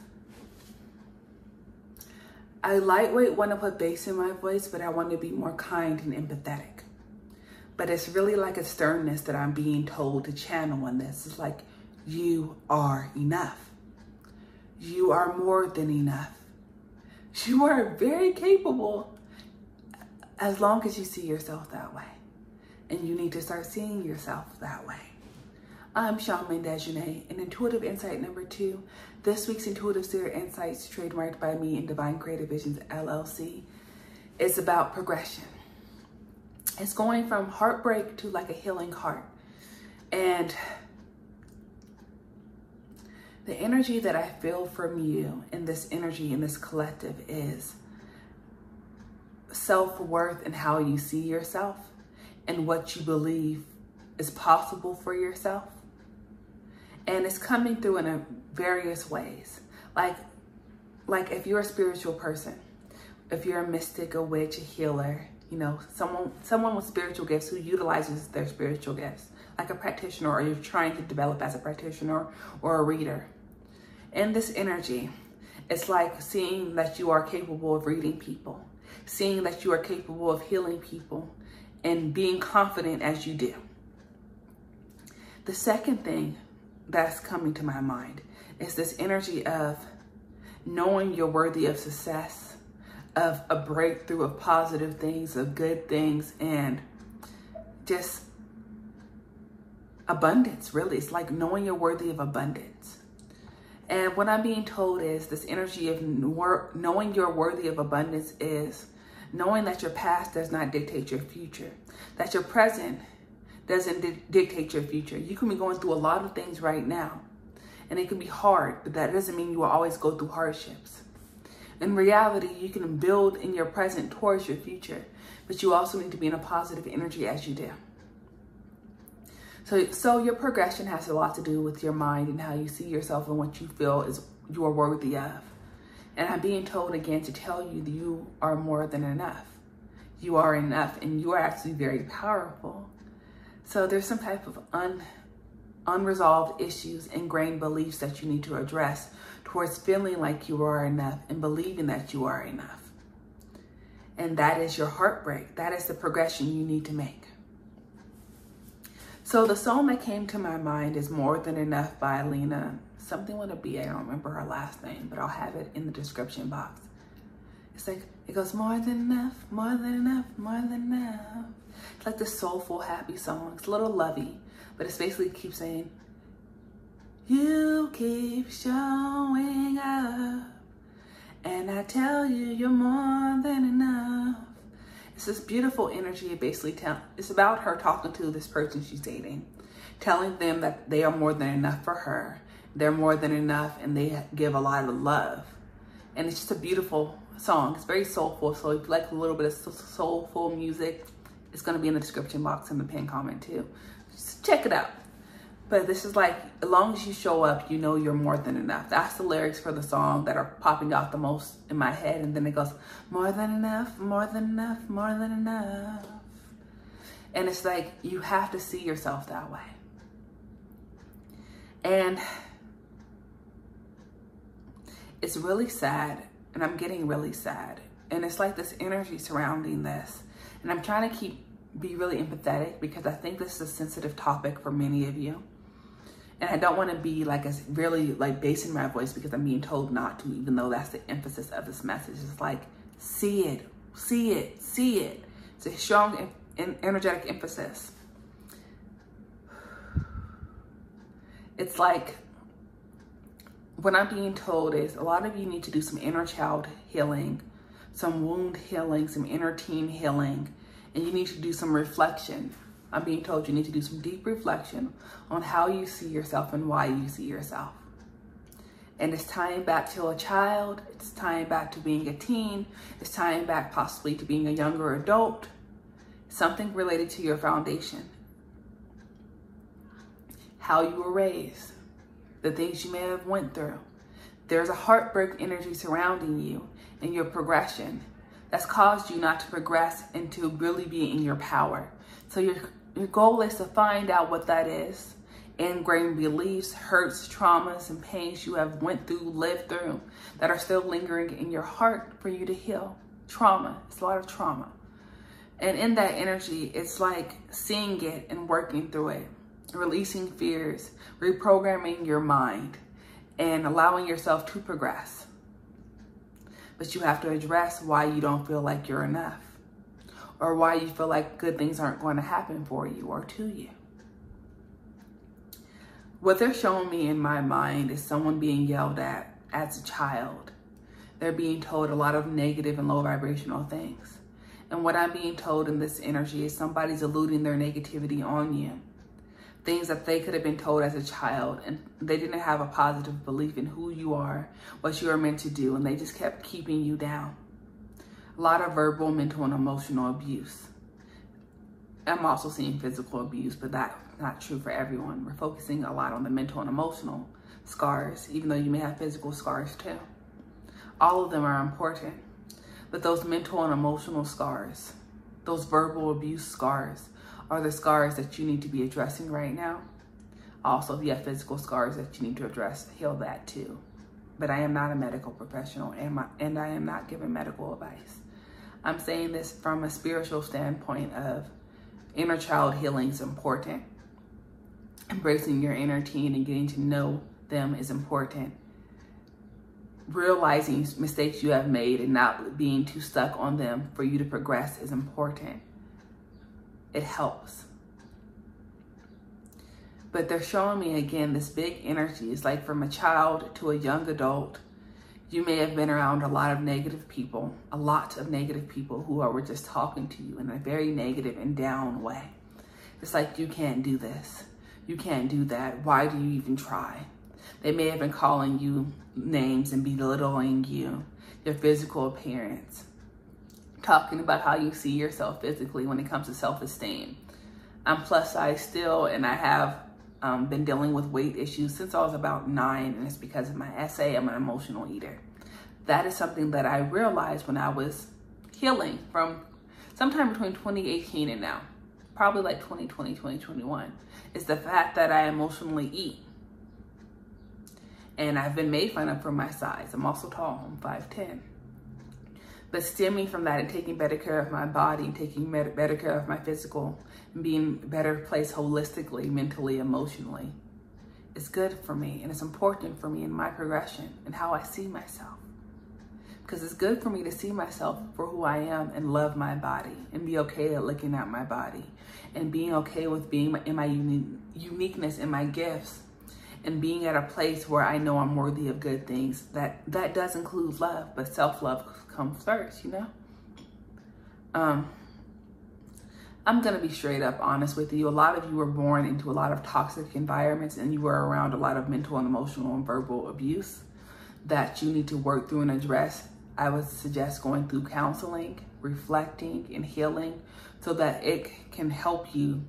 I lightweight want to put bass in my voice, but I want to be more kind and empathetic. But it's really like a sternness that I'm being told to channel on this. It's like, you are enough. You are more than enough. You are very capable, as long as you see yourself that way. And you need to start seeing yourself that way. I'm Charmaine Desjardins, and Intuitive Insight number 2. This week's Intuitive Seer Insights, trademarked by me and Divine Creative Visions, LLC, is about progression. It's going from heartbreak to like a healing heart. And the energy that I feel from you in this energy, in this collective, is self-worth and how you see yourself and what you believe is possible for yourself. And it's coming through in various ways. Like if you're a spiritual person, if you're a mystic, a witch, a healer, you know, someone with spiritual gifts who utilizes their spiritual gifts, like a practitioner, or you're trying to develop as a practitioner or a reader. In this energy, it's like seeing that you are capable of reading people, seeing that you are capable of healing people, and being confident as you do. The second thing that's coming to my mind is this energy of knowing you're worthy of success, of a breakthrough, of positive things, of good things, and just abundance, really. It's like knowing you're worthy of abundance. And what I'm being told is this energy of knowing you're worthy of abundance is knowing that your past does not dictate your future, that your present doesn't dictate your future. You can be going through a lot of things right now, and it can be hard, but that doesn't mean you will always go through hardships. In reality, you can build in your present towards your future, but you also need to be in a positive energy as you do. So your progression has a lot to do with your mind and how you see yourself and what you feel is you are worthy of. And I'm being told again to tell you that you are more than enough. You are enough, and you are actually very powerful. So there's some type of unresolved issues, ingrained beliefs that you need to address towards feeling like you are enough and believing that you are enough. And that is your heartbreak. That is the progression you need to make. So the song that came to my mind is More Than Enough by Alina. Something with a B, I don't remember her last name, but I'll have it in the description box. It's like, it goes, more than enough, more than enough, more than enough. It's like this soulful, happy song. It's a little lovey, but it's basically keeps saying, you keep showing up, and I tell you, you're more than enough. It's this beautiful energy. It's about her talking to this person she's dating, telling them that they are more than enough for her. They're more than enough, and they give a lot of love. And it's just a beautiful song. It's very soulful. So if you like a little bit of soulful music, it's going to be in the description box and the pinned comment too. Just check it out. But this is like, as long as you show up, you know you're more than enough. That's the lyrics for the song that are popping out the most in my head. And then it goes, more than enough, more than enough, more than enough. And it's like, you have to see yourself that way. And it's really sad, and I'm getting really sad. And it's like this energy surrounding this. And I'm trying to be really empathetic, because I think this is a sensitive topic for many of you. And I don't want to be like really like basing my voice because I'm being told not to, even though that's the emphasis of this message. It's like, see it, see it, see it. It's a strong and energetic emphasis. It's like, what I'm being told is a lot of you need to do some inner child healing, some wound healing, some inner teen healing, And you need to do some reflection. I'm being told you need to do some deep reflection on how you see yourself and why you see yourself. And it's tying back to a child, it's tying back to being a teen, it's tying back possibly to being a younger adult, something related to your foundation. How you were raised, the things you may have went through. There's a heartbreak energy surrounding you and your progression that's caused you not to progress and to really be in your power. So your goal is to find out what that is. Ingrained beliefs, hurts, traumas, and pains you have went through, lived through, that are still lingering in your heart for you to heal. Trauma, it's a lot of trauma. And in that energy, it's like seeing it and working through it, releasing fears, reprogramming your mind, and allowing yourself to progress. But you have to address why you don't feel like you're enough, or why you feel like good things aren't going to happen for you or to you. What they're showing me in my mind is someone being yelled at as a child. They're being told a lot of negative and low vibrational things. And what I'm being told in this energy is somebody's eluding their negativity on you. Things that they could have been told as a child, and they didn't have a positive belief in who you are, what you are meant to do, and they just kept keeping you down. A lot of verbal, mental, and emotional abuse. I'm also seeing physical abuse, but that's not true for everyone. We're focusing a lot on the mental and emotional scars, even though you may have physical scars too. All of them are important, but those mental and emotional scars, those verbal abuse scars, are the scars that you need to be addressing right now. Also, if you have physical scars that you need to address, heal that too. But I am not a medical professional, and I am not giving medical advice. I'm saying this from a spiritual standpoint of inner child healing is important. Embracing your inner teen and getting to know them is important. Realizing mistakes you have made and not being too stuck on them for you to progress is important. It helps. But they're showing me again this big energy. It's like from a child to a young adult. You may have been around a lot of negative people who were just talking to you in a very negative and down way. It's like, you can't do this. You can't do that. Why do you even try? They may have been calling you names and belittling you, your physical appearance, talking about how you see yourself physically when it comes to self-esteem. I'm plus size still, and I have been dealing with weight issues since I was about 9, and it's because of my SA. I'm an emotional eater. That is something that I realized when I was healing from sometime between 2018 and now, probably like 2020, 2021, is the fact that I emotionally eat. And I've been made fun of for my size. I'm also tall, I'm 5'10". But stemming from that and taking better care of my body, taking better care of my physical, and being better placed holistically, mentally, emotionally, is good for me, and it's important for me in my progression and how I see myself. Because it's good for me to see myself for who I am and love my body and be okay at looking at my body and being okay with being in my uniqueness and my gifts and being at a place where I know I'm worthy of good things. That does include love, but self-love comes first, you know? I'm gonna be straight up honest with you. A lot of you were born into a lot of toxic environments, and you were around a lot of mental and emotional and verbal abuse that you need to work through and address. I would suggest going through counseling, reflecting, and healing so that it can help you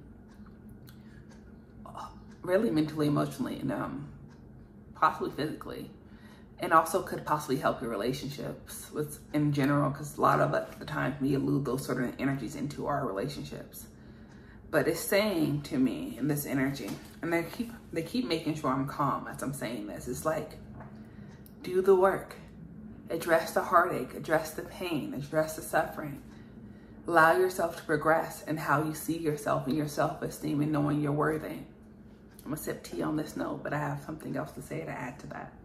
really mentally, emotionally, and possibly physically. And also could possibly help your relationships in general, because a lot of the time we elude those sort of energies into our relationships. But it's saying to me in this energy, and they keep making sure I'm calm as I'm saying this. It's like, do the work, address the heartache, address the pain, address the suffering. Allow yourself to progress in how you see yourself and your self-esteem and knowing you're worthy. I'm gonna sip tea on this note, but I have something else to say to add to that.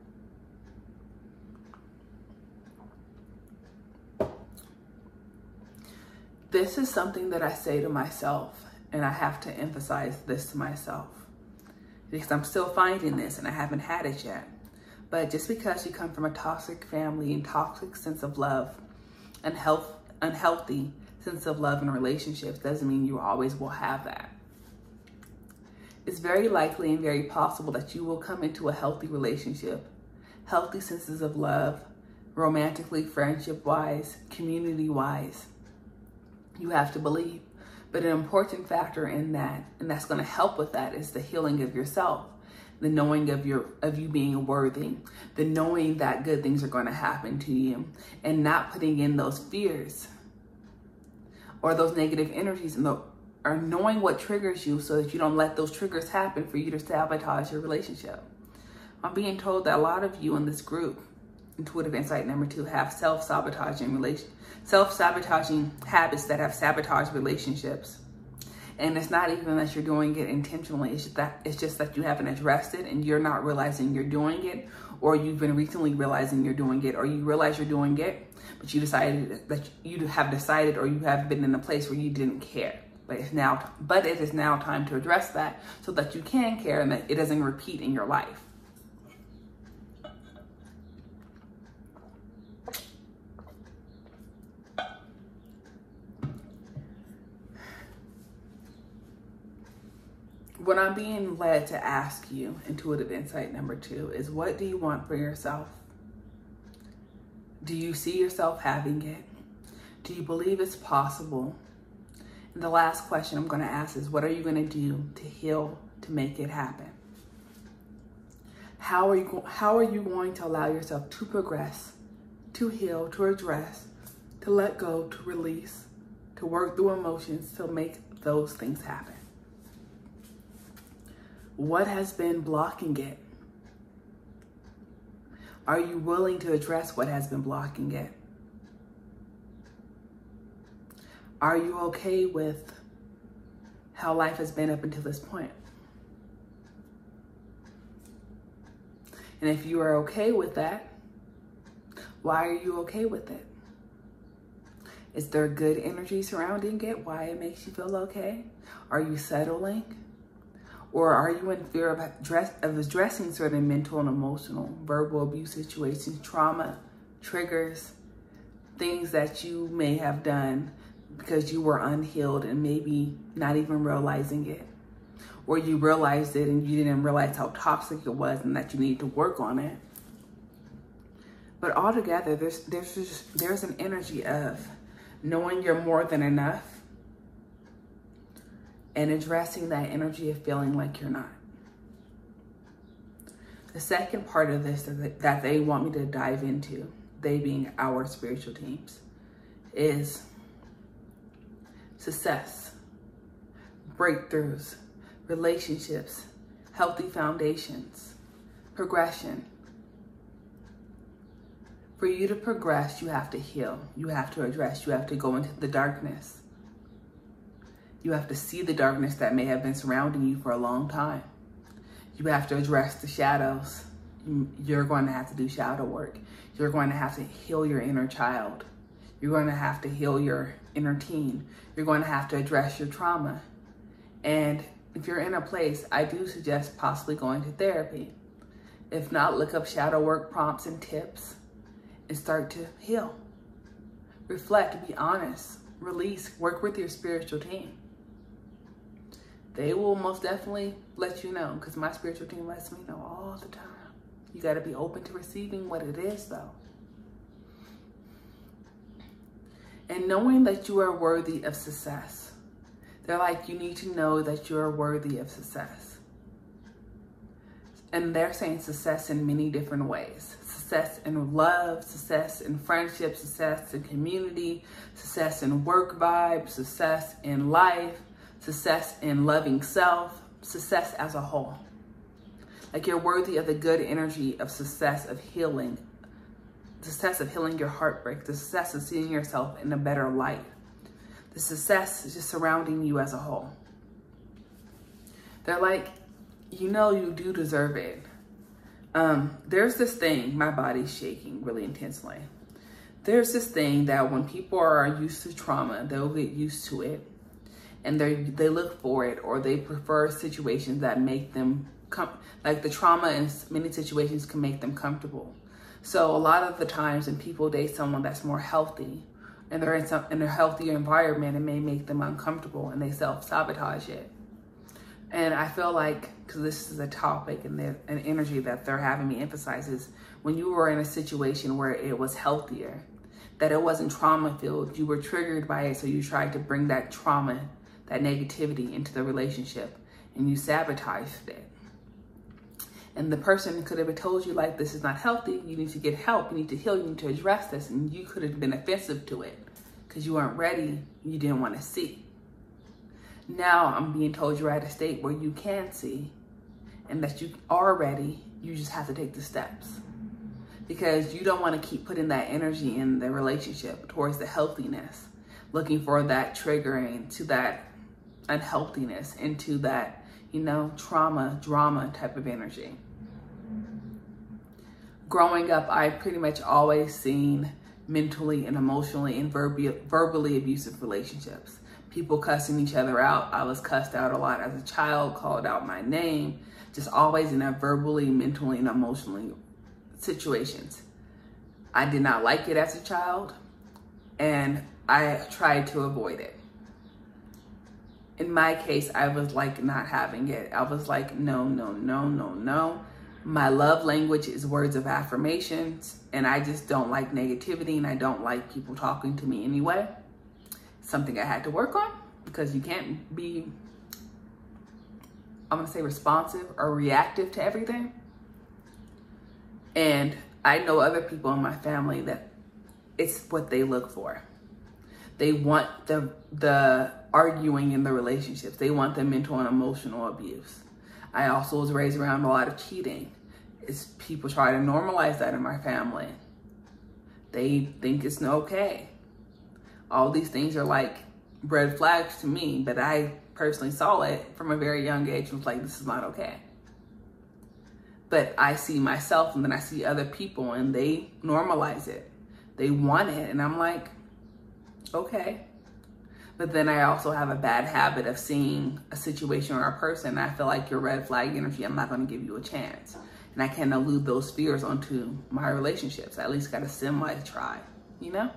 This is something that I say to myself, and I have to emphasize this to myself because I'm still finding this and I haven't had it yet. But just because you come from a toxic family and toxic sense of love and unhealthy sense of love in relationships doesn't mean you always will have that. It's very likely and very possible that you will come into a healthy relationship, healthy senses of love, romantically, friendship-wise, community-wise. You have to believe. But an important factor in that, and that's going to help with that, is the healing of yourself, the knowing of you being worthy, the knowing that good things are going to happen to you, and not putting in those fears or those negative energies, or knowing what triggers you so that you don't let those triggers happen for you to sabotage your relationship. I'm being told that a lot of you in this group, Intuitive Insight number 2, have self-sabotaging habits that have sabotaged relationships. And it's not even that you're doing it intentionally. It's just that you haven't addressed it and you're not realizing you're doing it, or you've been recently realizing you're doing it, or you realize you're doing it, but you have decided or you have been in a place where you didn't care. But it is now time to address that so that you can care and that it doesn't repeat in your life. What I'm being led to ask you, Intuitive Insight number 2, is what do you want for yourself? Do you see yourself having it? Do you believe it's possible? And the last question I'm going to ask is, what are you going to do to heal, to make it happen? How are you going to allow yourself to progress, to heal, to address, to let go, to release, to work through emotions, to make those things happen? What has been blocking it? Are you willing to address what has been blocking it? Are you okay with how life has been up until this point? And if you are okay with that, why are you okay with it? Is there good energy surrounding it? Why it makes you feel okay? Are you settling? Or are you in fear of addressing certain mental and emotional, verbal abuse situations, trauma, triggers, things that you may have done because you were unhealed and maybe not even realizing it? Or you realized it and you didn't realize how toxic it was and that you need to work on it. But altogether, there's an energy of knowing you're more than enough and addressing that energy of feeling like you're not. The second part of this that they want me to dive into, they being our spiritual teams, is success, breakthroughs, relationships, healthy foundations, progression. For you to progress, you have to heal. You have to address. You have to go into the darkness. You have to see the darkness that may have been surrounding you for a long time. You have to address the shadows. You're going to have to do shadow work. You're going to have to heal your inner child. You're going to have to heal your inner teen. You're going to have to address your trauma. And if you're in a place, I do suggest possibly going to therapy. If not, look up shadow work prompts and tips and start to heal. Reflect, be honest, release, work with your spiritual team. They will most definitely let you know, because my spiritual team lets me know all the time. You got to be open to receiving what it is, though. And knowing that you are worthy of success. They're like, you need to know that you are worthy of success. And they're saying success in many different ways. Success in love, success in friendship, success in community, success in work vibe, success in life, success in loving self, success as a whole. Like you're worthy of the good energy of success, of healing, the success of healing your heartbreak, the success of seeing yourself in a better light. The success is just surrounding you as a whole. They're like, you know you do deserve it. There's this thing, my body's shaking really intensely. There's this thing that when people are used to trauma, they'll get used to it. And they look for it, or they prefer situations that make them like the trauma in many situations can make them comfortable. So a lot of the times when people date someone that's more healthy, and they're in a healthier environment, it may make them uncomfortable and they self-sabotage it. And I feel like, because this is a topic and an energy that they're having me emphasize, is when you were in a situation where it was healthier, that it wasn't trauma-filled, you were triggered by it, so you tried to bring that trauma, that negativity into the relationship, and you sabotaged it. And the person could have told you, like, this is not healthy, you need to get help, you need to heal, you need to address this, and you could have been offensive to it because you weren't ready, you didn't want to see. Now I'm being told you're at a state where you can see and that you are ready, you just have to take the steps. Because you don't want to keep putting that energy in the relationship towards the healthiness, looking for that triggering to that unhealthiness, into that, you know, trauma, drama type of energy. Growing up, I pretty much always seen mentally and emotionally and verbally abusive relationships. People cussing each other out. I was cussed out a lot as a child, called out my name, just always in a verbally, mentally, and emotionally situations. I did not like it as a child, and I tried to avoid it. In my case, I was like not having it. I was like, no, no, no, no, no. My love language is words of affirmations, and I just don't like negativity, and I don't like people talking to me anyway. Something I had to work on, because you can't be, I'm gonna say, responsive or reactive to everything. And I know other people in my family that it's what they look for. They want the arguing in the relationships. They want the mental and emotional abuse. I also was raised around a lot of cheating. People try to normalize that in my family. They think it's okay. All these things are like red flags to me, but I personally saw it from a very young age and was like, this is not okay. But I see myself, and then I see other people, and they normalize it. They want it, and I'm like, okay. But then I also have a bad habit of seeing a situation or a person, and I feel like your red flag energy, I'm not gonna give you a chance. And I can't elude those fears onto my relationships. I at least gotta semi-try, you know?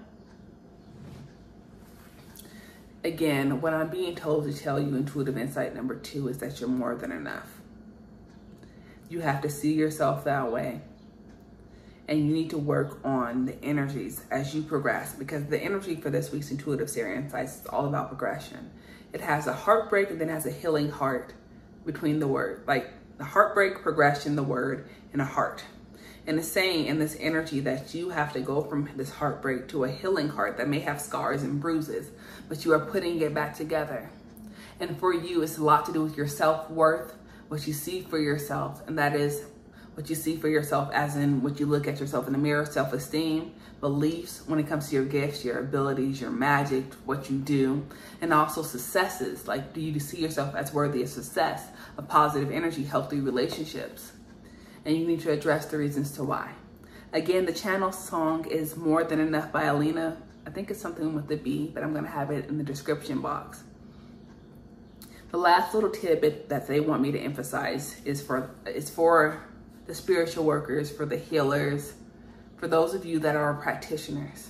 Again, what I'm being told to tell you, intuitive insight number 2, is that you're more than enough. You have to see yourself that way. And you need to work on the energies as you progress, because the energy for this week's Intuitive Series Insights is all about progression. It has a heartbreak and then has a healing heart between the word, like the heartbreak, progression, the word, and a heart. And it's saying in this energy that you have to go from this heartbreak to a healing heart that may have scars and bruises, but you are putting it back together. And for you, it's a lot to do with your self-worth, what you see for yourself. And that is what you see for yourself as in what you look at yourself in the mirror, self-esteem, beliefs when it comes to your gifts, your abilities, your magic, what you do, and also successes. Like, do you see yourself as worthy of success, of positive energy, healthy relationships? And you need to address the reasons to why. Again, the channel song is More Than Enough by Alina. I think it's something with the B, but I'm gonna have it in the description box. The last little tidbit that they want me to emphasize is for the spiritual workers, for the healers, for those of you that are practitioners.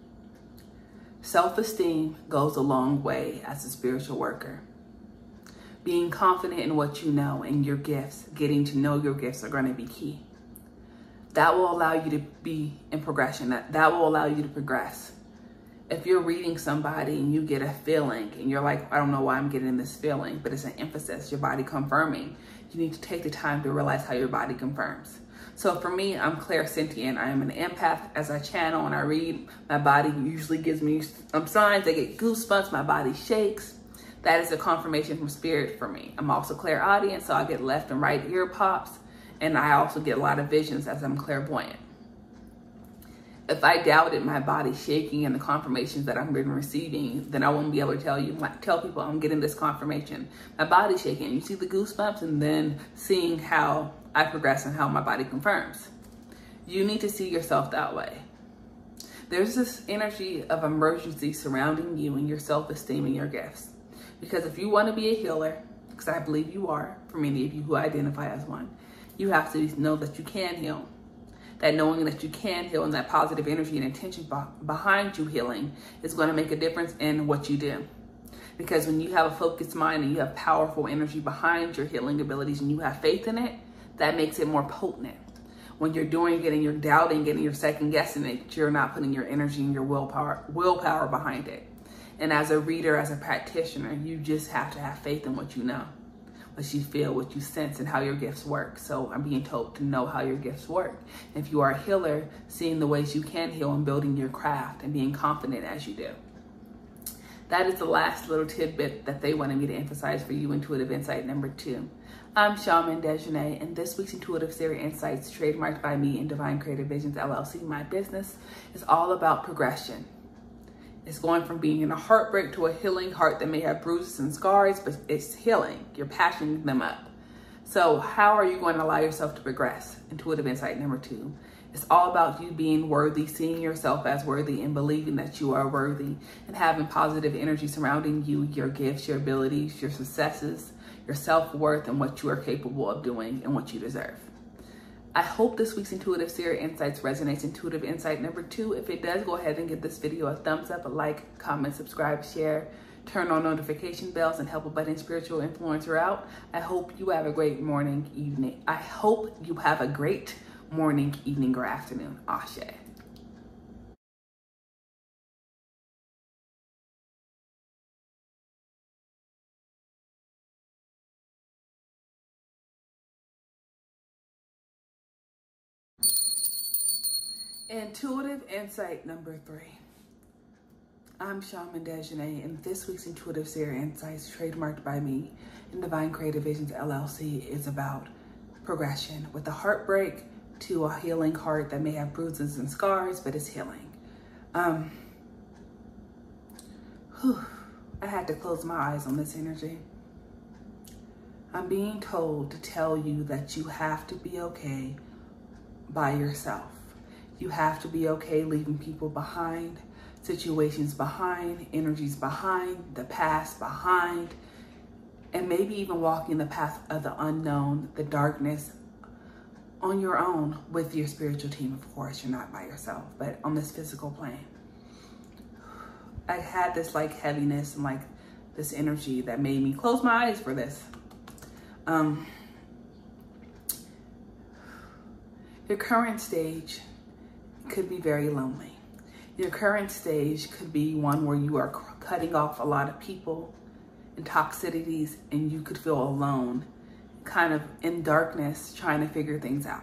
Self-esteem goes a long way as a spiritual worker. Being confident in what you know and your gifts, getting to know your gifts are going to be key. That will allow you to be in progression. That will allow you to progress. If you're reading somebody and you get a feeling and you're like, I don't know why I'm getting this feeling, but it's an emphasis, your body confirming, you need to take the time to realize how your body confirms. So for me, I'm clairsentient. I am an empath. As I channel and I read, my body usually gives me some signs. I get goosebumps, my body shakes. That is a confirmation from spirit for me. I'm also clairaudient, so I get left and right ear pops, and I also get a lot of visions as I'm clairvoyant. If I doubted my body shaking and the confirmations that I've been receiving, then I wouldn't be able to tell people I'm getting this confirmation. My body's shaking. You see the goosebumps, and then seeing how I progress and how my body confirms. You need to see yourself that way. There's this energy of emergency surrounding you and your self-esteem and your gifts. Because if you want to be a healer, because I believe you are, for many of you who identify as one, you have to know that you can heal. That knowing that you can heal and that positive energy and intention behind you healing is going to make a difference in what you do. Because when you have a focused mind and you have powerful energy behind your healing abilities and you have faith in it, that makes it more potent. When you're doing it and you're doubting it and you're second guessing it, you're not putting your energy and your willpower behind it. And as a reader, as a practitioner, you just have to have faith in what you know, what you feel, what you sense, and how your gifts work. So I'm being told to know how your gifts work. If you are a healer, seeing the ways you can heal and building your craft and being confident as you do. That is the last little tidbit that they wanted me to emphasize for you, Intuitive Insight number 2. I'm Shaman Dejanay, and this week's Intuitive Seer Insights, trademarked by me in Divine Creative Visions, LLC, my business, is all about progression. It's going from being in a heartbreak to a healing heart that may have bruises and scars, but it's healing. You're patching them up. So how are you going to allow yourself to progress? Intuitive Insight number 2. It's all about you being worthy, seeing yourself as worthy, and believing that you are worthy, and having positive energy surrounding you, your gifts, your abilities, your successes, your self-worth, and what you are capable of doing and what you deserve. I hope this week's Intuitive Seer Insights resonates. Intuitive Insight number 2. If it does, go ahead and give this video a thumbs up, a like, comment, subscribe, share, turn on notification bells, and help a budding spiritual influencer out. I hope you have a great morning, evening. I hope you have a great morning, evening, or afternoon. Ashe. Intuitive Insight number 3. I'm Shaman Dejanay, and this week's Intuitive Seer Insights, trademarked by me in Divine Creative Visions, LLC, is about progression. With a heartbreak to a healing heart that may have bruises and scars, but is healing. I had to close my eyes on this energy. I'm being told to tell you that you have to be okay by yourself. You have to be okay leaving people behind, situations behind, energies behind, the past behind, and maybe even walking the path of the unknown, the darkness, on your own with your spiritual team. Of course, you're not by yourself, but on this physical plane. I had this like heaviness and like this energy that made me close my eyes for this. Your current stage could be very lonely. Your current stage could be one where you are cutting off a lot of people and toxicities, and you could feel alone, kind of in darkness, trying to figure things out.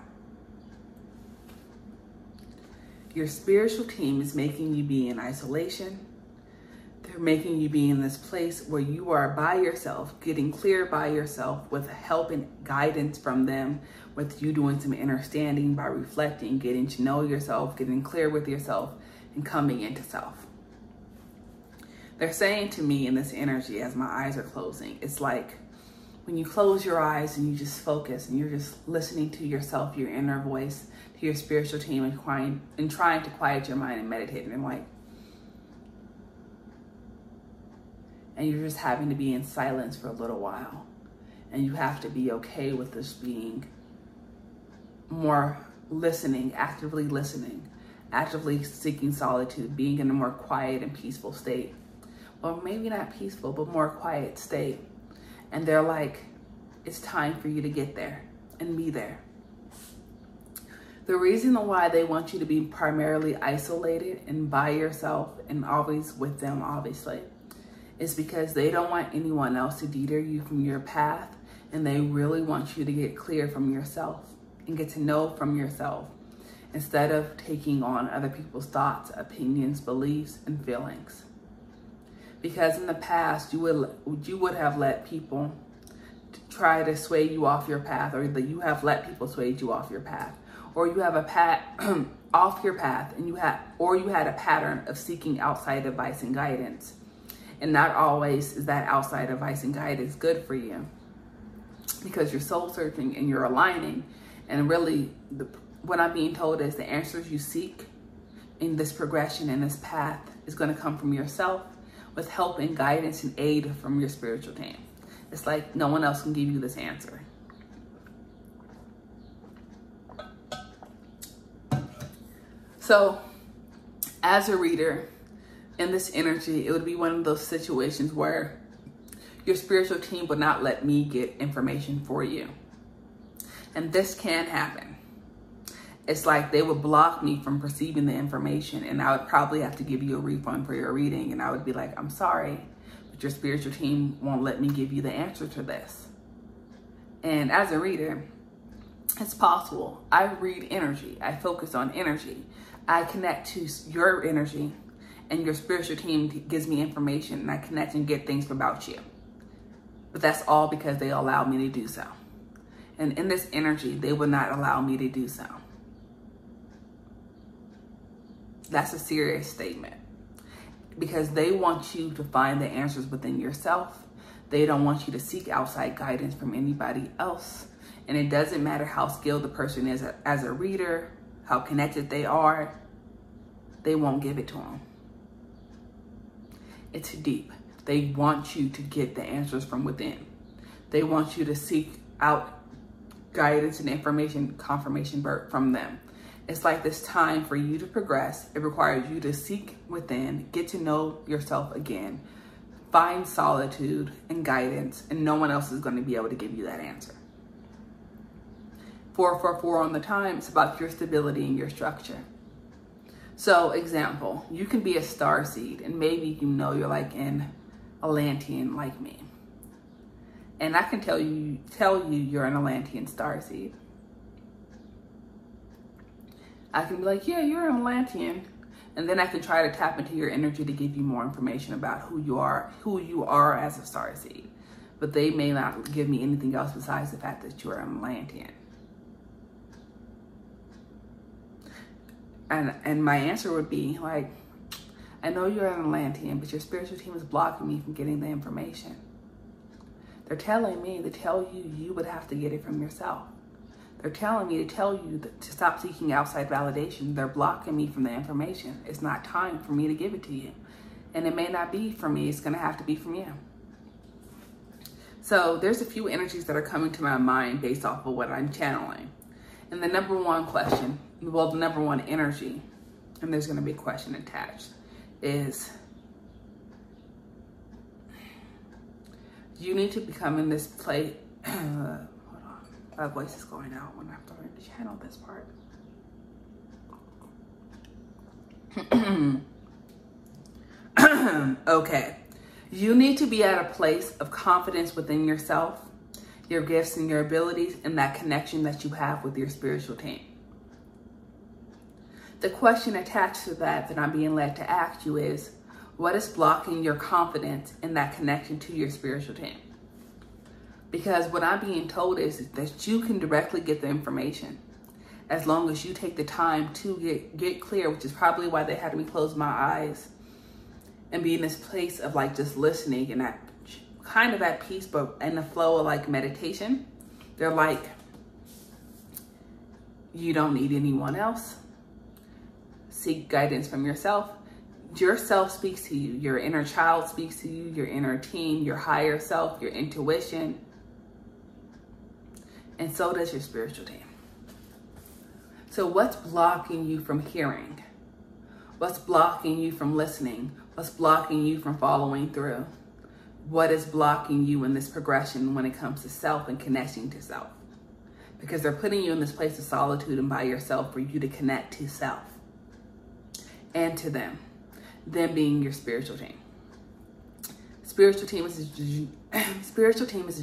Your spiritual team is making you be in isolation. They're making you be in this place where you are by yourself, getting clear by yourself with help and guidance from them, with you doing some understanding by reflecting, getting to know yourself, getting clear with yourself, and coming into self. They're saying to me in this energy as my eyes are closing, it's like when you close your eyes and you just focus and you're just listening to yourself, your inner voice, to your spiritual team, and trying to quiet your mind and meditate, and you're just having to be in silence for a little while. And you have to be okay with this being more listening, actively seeking solitude, being in a more quiet and peaceful state. Well, maybe not peaceful, but more quiet state. And they're like, it's time for you to get there and be there. The reason why they want you to be primarily isolated and by yourself and always with them, obviously, is because they don't want anyone else to deter you from your path, and they really want you to get clear from yourself and get to know from yourself instead of taking on other people's thoughts, opinions, beliefs, and feelings. Because in the past, you would have let people try to sway you off your path, or that you have let people sway you off your path, or you have a path off your path, and you had a pattern of seeking outside advice and guidance. And not always is that outside advice and guidance good for you, because you're soul searching and you're aligning. And really, what I'm being told is the answers you seek in this progression, in this path, is going to come from yourself with help and guidance and aid from your spiritual team. It's like no one else can give you this answer. So as a reader in this energy, it would be one of those situations where your spiritual team would not let me get information for you. And this can happen. It's like they would block me from receiving the information, and I would probably have to give you a refund for your reading. And I would be like, I'm sorry, but your spiritual team won't let me give you the answer to this. And as a reader, it's possible. I read energy. I focus on energy. I connect to your energy, and your spiritual team gives me information, and I connect and get things about you. But that's all because they allow me to do so. And in this energy, they would not allow me to do so. That's a serious statement, because they want you to find the answers within yourself. They don't want you to seek outside guidance from anybody else. And it doesn't matter how skilled the person is as a reader, how connected they are, they won't give it to them. It's deep. They want you to get the answers from within. They want you to seek out guidance and information, confirmation from them. It's like this time for you to progress. It requires you to seek within, get to know yourself again, find solitude and guidance, and no one else is going to be able to give you that answer. 444 on the time, it's about your stability and your structure. So, example, you can be a starseed, and maybe you know you're like an Atlantean like me. And I can tell you you're an Atlantean starseed. I can be like, yeah, you're an Atlantean. And then I can try to tap into your energy to give you more information about who you are as a starseed. But they may not give me anything else besides the fact that you're an Atlantean. And my answer would be like, I know you're an Atlantean, but your spiritual team is blocking me from getting the information. They're telling me to tell you, you would have to get it from yourself. They're telling me to tell you to stop seeking outside validation. They're blocking me from the information. It's not time for me to give it to you. And it may not be for me. It's going to have to be from you. So there's a few energies that are coming to my mind based off of what I'm channeling. And the number one question, well, the number one energy, and there's going to be a question attached, is you need to become in this place. My voice is going out when I'm starting to channel this part. Okay. You need to be at a place of confidence within yourself, your gifts and your abilities, and that connection that you have with your spiritual team. The question attached to that I'm being led to ask you is, what is blocking your confidence in that connection to your spiritual team? Because what I'm being told is that you can directly get the information as long as you take the time to get clear, which is probably why they had me close my eyes and be in this place of like just listening and that kind of at peace, but in the flow of like meditation. They're like, you don't need anyone else. Seek guidance from yourself. Yourself speaks to you. Your inner child speaks to you. Your inner team, your higher self, your intuition. And so does your spiritual team. So what's blocking you from hearing? What's blocking you from listening? What's blocking you from following through? What is blocking you in this progression when it comes to self and connecting to self? Because they're putting you in this place of solitude and by yourself for you to connect to self and to them being your spiritual team. Spiritual team is a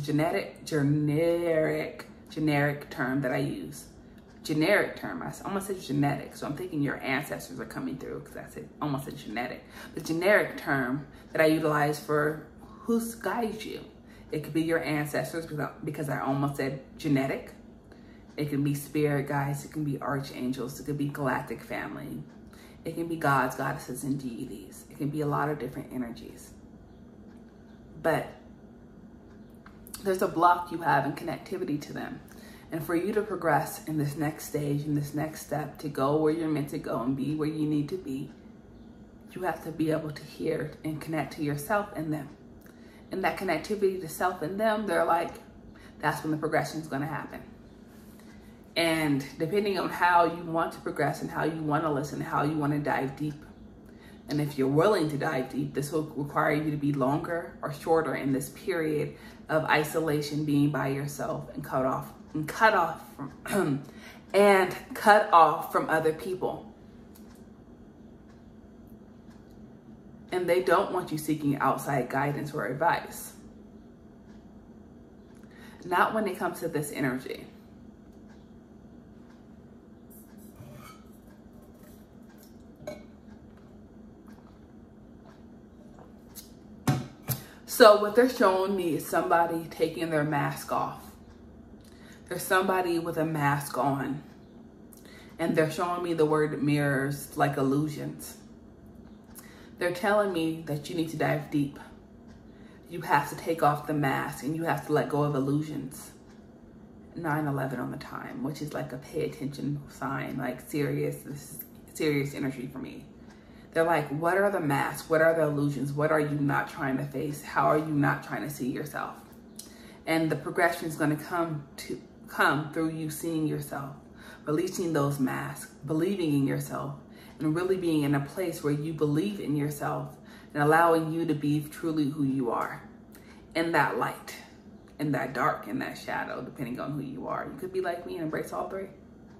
generic term that I use. Generic term. I almost said genetic, so I'm thinking your ancestors are coming through because I said almost said genetic. The generic term that I utilize for who guides you. It could be your ancestors because I almost said genetic. It can be spirit guides. It can be archangels. It could be galactic family. It can be gods, goddesses, and deities. It can be a lot of different energies. But there's a block you have in connectivity to them. And for you to progress in this next stage, in this next step, to go where you're meant to go and be where you need to be, you have to be able to hear and connect to yourself and them. And that connectivity to self and them, they're like, that's when the progression is going to happen. And depending on how you want to progress and how you want to listen, how you want to dive deep. And if you're willing to dive deep, this will require you to be longer or shorter in this period of isolation, being by yourself and cut off from and cut off from other people. And they don't want you seeking outside guidance or advice. Not when it comes to this energy. So what they're showing me is somebody taking their mask off. There's somebody with a mask on. And they're showing me the word mirrors like illusions. They're telling me that you need to dive deep. You have to take off the mask and you have to let go of illusions. 9/11 on the time, which is like a pay attention sign, like serious energy for me. They're like, what are the masks? What are the illusions? What are you not trying to face? How are you not trying to see yourself? And the progression is going to come through you seeing yourself, releasing those masks, believing in yourself, and really being in a place where you believe in yourself and allowing you to be truly who you are in that light, in that dark, in that shadow, depending on who you are. You could be like me and embrace all three.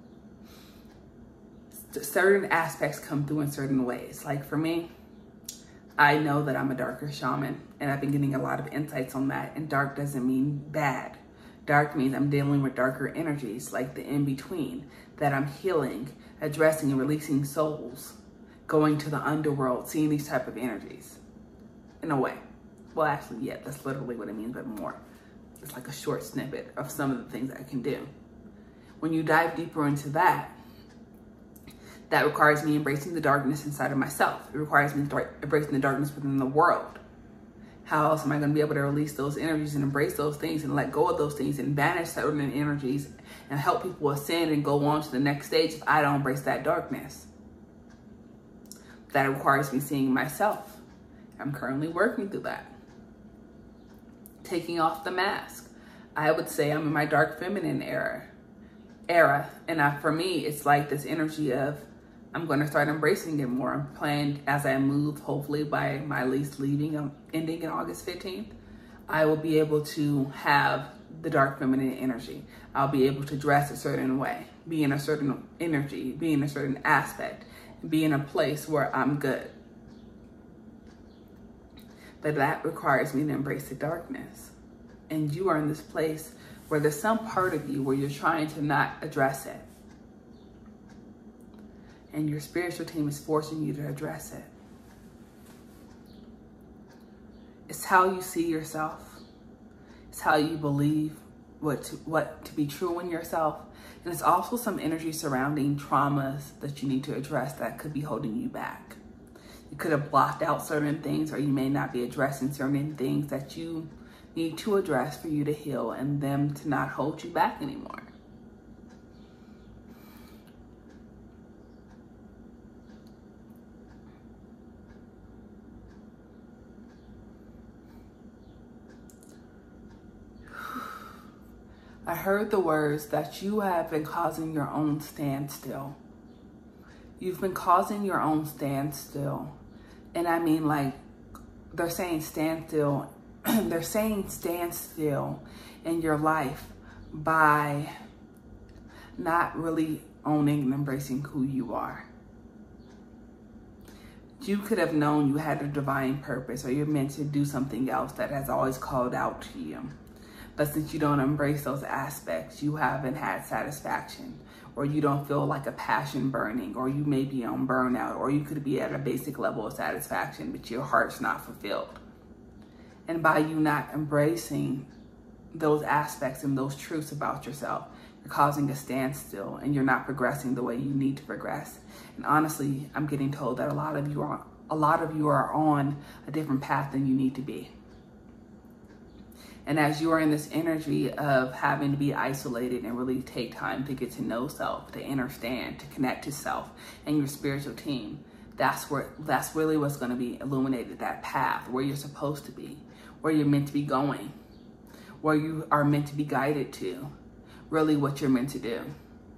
Certain aspects come through in certain ways. Like for me, I know that I'm a darker shaman, and I've been getting a lot of insights on that. And dark doesn't mean bad. Dark means I'm dealing with darker energies, like the in-between, that I'm healing, addressing and releasing souls, going to the underworld, seeing these type of energies, in a way. Well, actually, yeah, that's literally what it means, but more. It's like a short snippet of some of the things I can do. When you dive deeper into that, that requires me embracing the darkness inside of myself. It requires me embracing the darkness within the world. How else am I going to be able to release those energies and embrace those things and let go of those things and banish certain energies and help people ascend and go on to the next stage if I don't embrace that darkness? That requires me seeing myself. I'm currently working through that. Taking off the mask. I would say I'm in my dark feminine era. And for me, it's like this energy of I'm going to start embracing it more. I'm planned as I move, hopefully by my lease ending in August 15th, I will be able to have the dark feminine energy. I'll be able to dress a certain way, be in a certain energy, be in a certain aspect, be in a place where I'm good. But that requires me to embrace the darkness. And you are in this place where there's some part of you where you're trying to not address it. And your spiritual team is forcing you to address it. It's how you see yourself. It's how you believe what to be true in yourself. And it's also some energy surrounding traumas that you need to address that could be holding you back. You could have blocked out certain things, or you may not be addressing certain things that you need to address for you to heal and them to not hold you back anymore. I heard the words that you have been causing your own standstill. You've been causing your own standstill. And I mean, like, they're saying standstill. They're saying standstill in your life by not really owning and embracing who you are. You could have known you had a divine purpose, or you're meant to do something else that has always called out to you. But since you don't embrace those aspects, you haven't had satisfaction, or you don't feel like a passion burning, or you may be on burnout, or you could be at a basic level of satisfaction, but your heart's not fulfilled. And by you not embracing those aspects and those truths about yourself, you're causing a standstill and you're not progressing the way you need to progress. And honestly, I'm getting told that a lot of you are on a different path than you need to be. And as you are in this energy of having to be isolated and really take time to get to know self, to understand, to connect to self and your spiritual team, that's really what's going to be illuminated, that path where you're supposed to be, where you're meant to be going, where you are meant to be guided to, really what you're meant to do.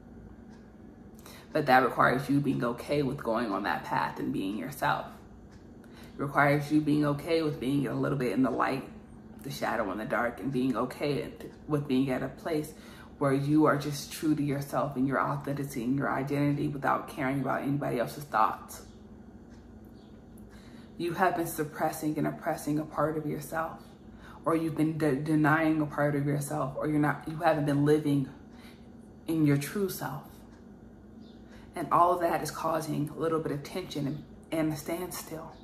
But that requires you being okay with going on that path and being yourself. It requires you being okay with being a little bit in the light, the shadow, and the dark, and being okay with being at a place where you are just true to yourself and your authenticity and your identity without caring about anybody else's thoughts. You have been suppressing and oppressing a part of yourself, or you've been denying a part of yourself, or you haven't been living in your true self. And all of that is causing a little bit of tension and a standstill.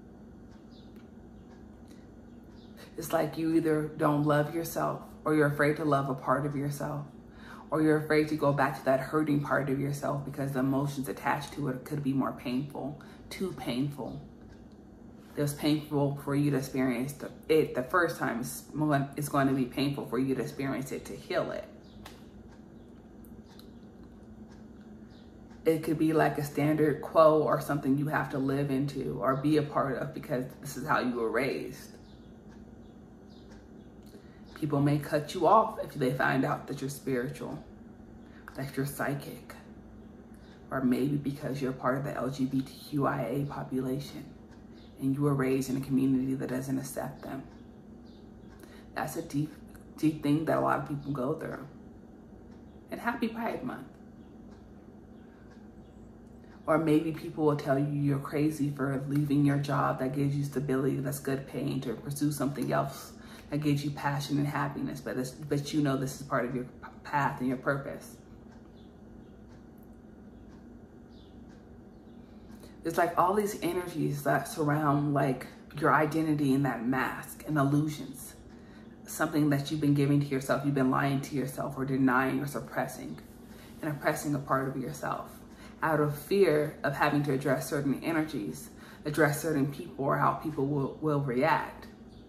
It's like you either don't love yourself, or you're afraid to love a part of yourself, or you're afraid to go back to that hurting part of yourself because the emotions attached to it could be more painful, too painful. It was painful for you to experience it the first time. It's going to be painful for you to experience it to heal it. It could be like a standard quo or something you have to live into or be a part of because this is how you were raised. People may cut you off if they find out that you're spiritual, that you're psychic, or maybe because you're part of the LGBTQIA population and you were raised in a community that doesn't accept them. That's a deep, deep thing that a lot of people go through. And happy Pride Month. Or maybe people will tell you you're crazy for leaving your job that gives you stability, that's good paying, to pursue something else that gives you passion and happiness, but you know this is part of your path and your purpose. It's like all these energies that surround like your identity in that mask and illusions, something that you've been giving to yourself, you've been lying to yourself or denying or suppressing and oppressing a part of yourself out of fear of having to address certain energies, address certain people or how people will react.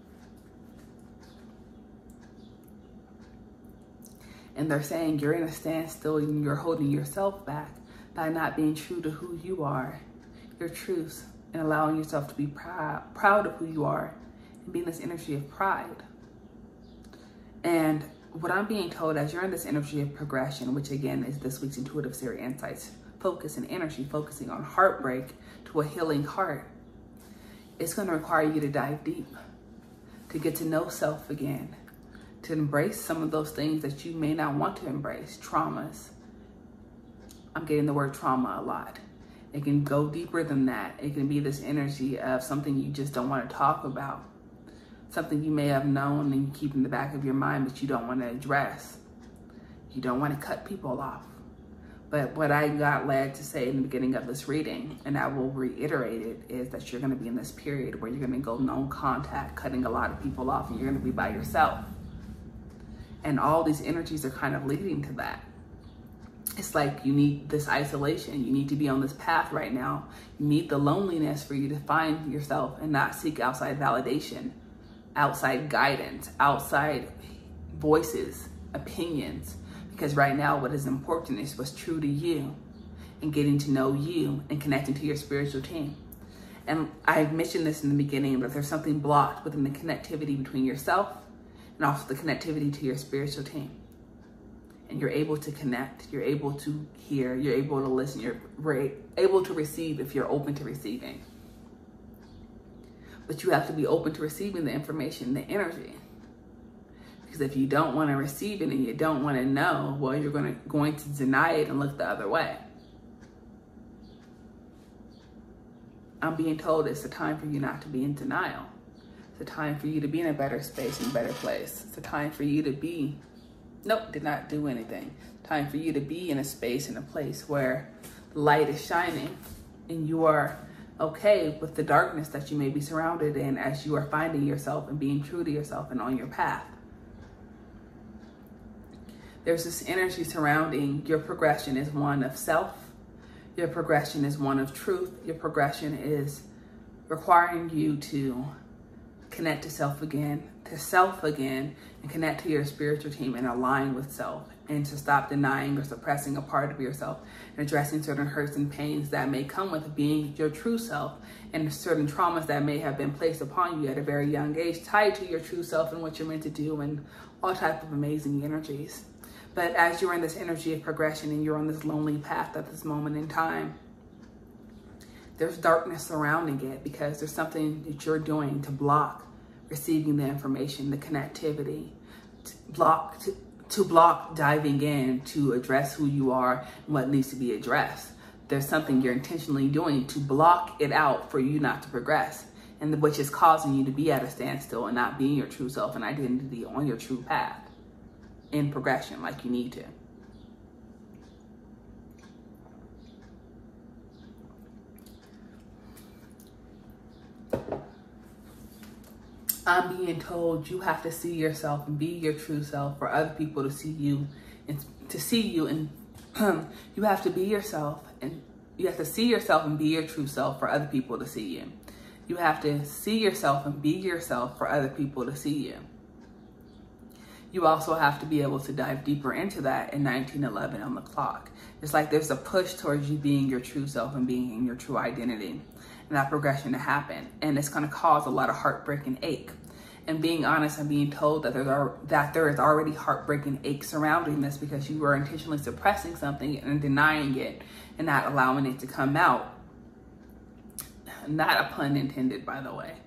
And they're saying you're in a standstill and you're holding yourself back by not being true to who you are, your truths, and allowing yourself to be proud of who you are and being this energy of pride. And what I'm being told as you're in this energy of progression, which again is this week's Intuitive Series Insights, focus and energy, focusing on heartbreak to a healing heart, it's going to require you to dive deep, to get to know self again, to embrace some of those things that you may not want to embrace, traumas. I'm getting the word trauma a lot. It can go deeper than that. It can be this energy of something you just don't want to talk about, something you may have known and you keep in the back of your mind, but you don't want to address. You don't want to cut people off. But what I got led to say in the beginning of this reading, and I will reiterate it, is that you're going to be in this period where you're going to go no contact, cutting a lot of people off, and you're going to be by yourself. And all these energies are kind of leading to that. It's like you need this isolation. You need to be on this path right now. You need the loneliness for you to find yourself and not seek outside validation, outside guidance, outside voices, opinions. Because right now what is important is what's true to you and getting to know you and connecting to your spiritual team. And I mentioned this in the beginning, that there's something blocked within the connectivity between yourself and also the connectivity to your spiritual team. And you're able to connect, you're able to hear, you're able to listen, you're able to receive if you're open to receiving. But you have to be open to receiving the information, the energy. Because if you don't want to receive it and you don't want to know, well, you're going to deny it and look the other way. I'm being told it's a time for you not to be in denial. It's a time for you to be in a better space and a better place. It's a time for you to be, nope, did not do anything. Time for you to be in a space and a place where the light is shining and you are okay with the darkness that you may be surrounded in as you are finding yourself and being true to yourself and on your path. There's this energy surrounding your progression is one of self. Your progression is one of truth. Your progression is requiring you to connect to self again, and connect to your spiritual team and align with self, and to stop denying or suppressing a part of yourself and addressing certain hurts and pains that may come with being your true self, and certain traumas that may have been placed upon you at a very young age tied to your true self and what you're meant to do, and all types of amazing energies. But as you're in this energy of progression and you're on this lonely path at this moment in time, there's darkness surrounding it because there's something that you're doing to block receiving the information, the connectivity, to block diving in to address who you are and what needs to be addressed. There's something you're intentionally doing to block it out for you not to progress, and which is causing you to be at a standstill and not being your true self and identity on your true path in progression like you need to. I'm being told you have to see yourself and be your true self for other people to see you, and to see you, and you have to be yourself, and you have to see yourself and be your true self for other people to see you. You have to see yourself and be yourself for other people to see you. You also have to be able to dive deeper into that in 1911 on the clock. It's like there's a push towards you being your true self and being in your true identity, and that progression to happen. And it's going to cause a lot of heartbreak and ache. And being honest, I'm being told that there is already heartbreak and ache surrounding this because you were intentionally suppressing something and denying it and not allowing it to come out. Not a pun intended, by the way.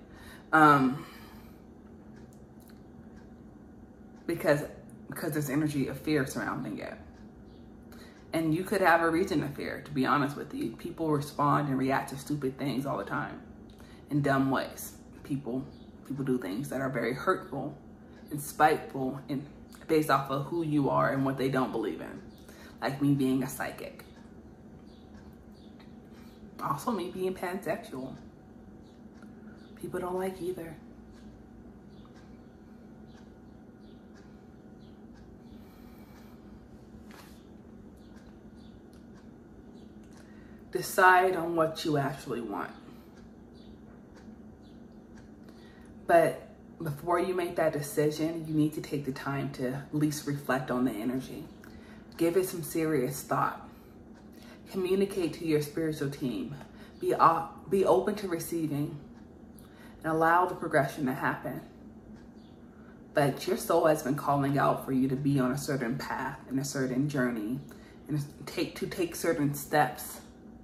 Because there's energy of fear surrounding it. And you could have a reason to fear, to be honest with you. People respond and react to stupid things all the time in dumb ways. People do things that are very hurtful and spiteful and based off of who you are and what they don't believe in. Like me being a psychic. Also me being pansexual. People don't like either. Decide on what you actually want. But before you make that decision, you need to take the time to at least reflect on the energy. Give it some serious thought. Communicate to your spiritual team. Be open to receiving and allow the progression to happen. But your soul has been calling out for you to be on a certain path and a certain journey and take certain steps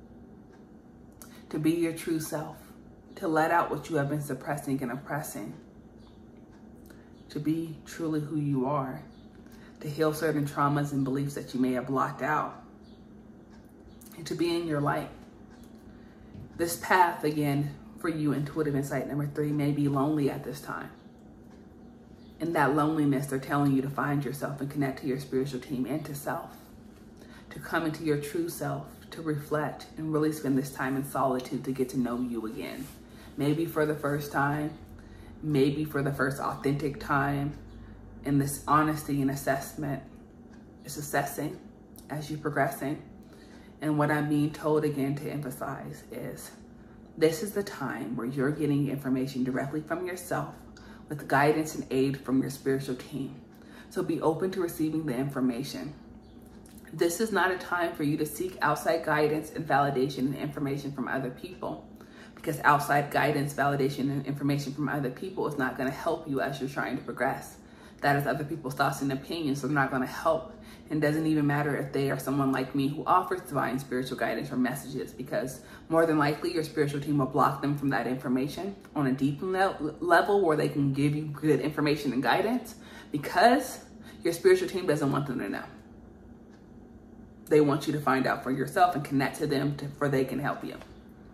to be your true self, to let out what you have been suppressing and oppressing, to be truly who you are, to heal certain traumas and beliefs that you may have blocked out, and to be in your light. This path, again, for you, intuitive insight number 3, may be lonely at this time. In that loneliness, they're telling you to find yourself and connect to your spiritual team and to self, to come into your true self, to reflect and really spend this time in solitude to get to know you again. Maybe for the first time, maybe for the first authentic time, in this honesty and assessment. It's assessing as you're progressing. And what I'm being told again to emphasize is this is the time where you're getting information directly from yourself with guidance and aid from your spiritual team. So be open to receiving the information. This is not a time for you to seek outside guidance and validation and information from other people, because outside guidance, validation, and information from other people is not going to help you as you're trying to progress. That is other people's thoughts and opinions, so they're not going to help. And doesn't even matter if they are someone like me who offers divine spiritual guidance or messages, because more than likely your spiritual team will block them from that information on a deep level where they can give you good information and guidance, because your spiritual team doesn't want them to know. They want you to find out for yourself and connect to them for they can help you.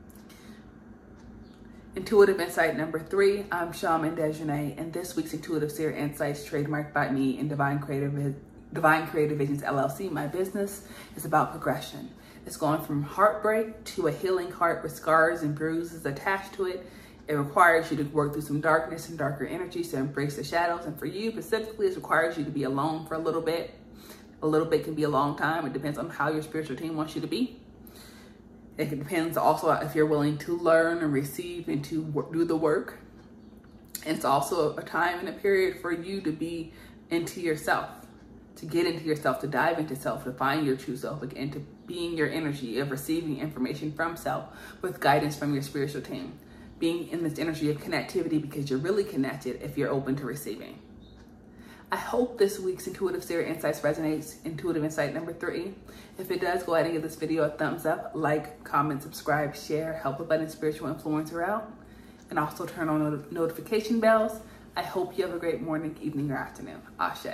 Intuitive Insight number 3, I'm Shaman Dejanay, and this week's Intuitive Seer Insights, trademarked by me in Divine Creative Visions LLC, my business, is about progression. It's going from heartbreak to a healing heart with scars and bruises attached to it. It requires you to work through some darkness and darker energies to embrace the shadows. And for you specifically, it requires you to be alone for a little bit. A little bit can be a long time. It depends on how your spiritual team wants you to be. It depends also if you're willing to learn and receive and to do the work. And it's also a time and a period for you to be into yourself, to get into yourself, to dive into self, to find your true self again, to being your energy of receiving information from self with guidance from your spiritual team. Being in this energy of connectivity because you're really connected if you're open to receiving. I hope this week's Intuitive Seer Insights resonates. Intuitive Insight number 3. If it does, go ahead and give this video a thumbs up, like, comment, subscribe, share, help a budding spiritual influencer out, and also turn on notification bells. I hope you have a great morning, evening, or afternoon. Ashe.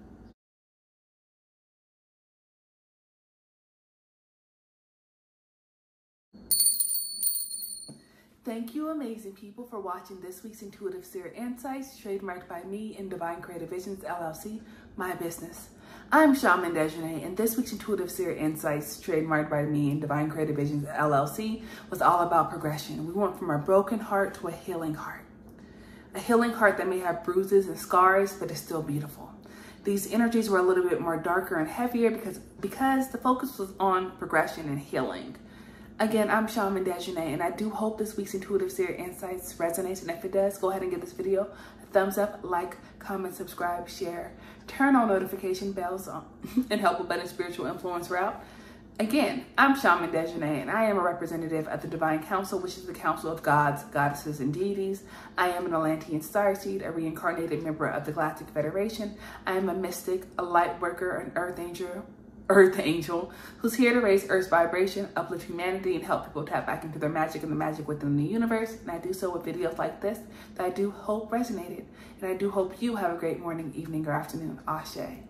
Thank you, amazing people, for watching this week's Intuitive Seer Insights, trademarked by me and Divine Creative Visions, LLC, my business. I'm Shaman Desjardins, and this week's Intuitive Seer Insights, trademarked by me and Divine Creative Visions, LLC, was all about progression. We went from a broken heart to a healing heart. A healing heart that may have bruises and scars, but is still beautiful. These energies were a little bit more darker and heavier because the focus was on progression and healing. Again, I'm Shaman Desjardins, and I do hope this week's Intuitive Seer Insights resonates. And if it does, go ahead and give this video a thumbs up, like, comment, subscribe, share, turn on notification bells and help a budding spiritual influencer out. Again, I'm Shaman Desjardins, and I am a representative of the Divine Council, which is the council of gods, goddesses, and deities. I am an Atlantean starseed, a reincarnated member of the Galactic Federation. I am a mystic, a light worker, an earth angel who's here to raise Earth's vibration, uplift humanity, and help people tap back into their magic and the magic within the universe. And I do so with videos like this that I do hope resonated. And I do hope you have a great morning, evening, or afternoon. Ashe.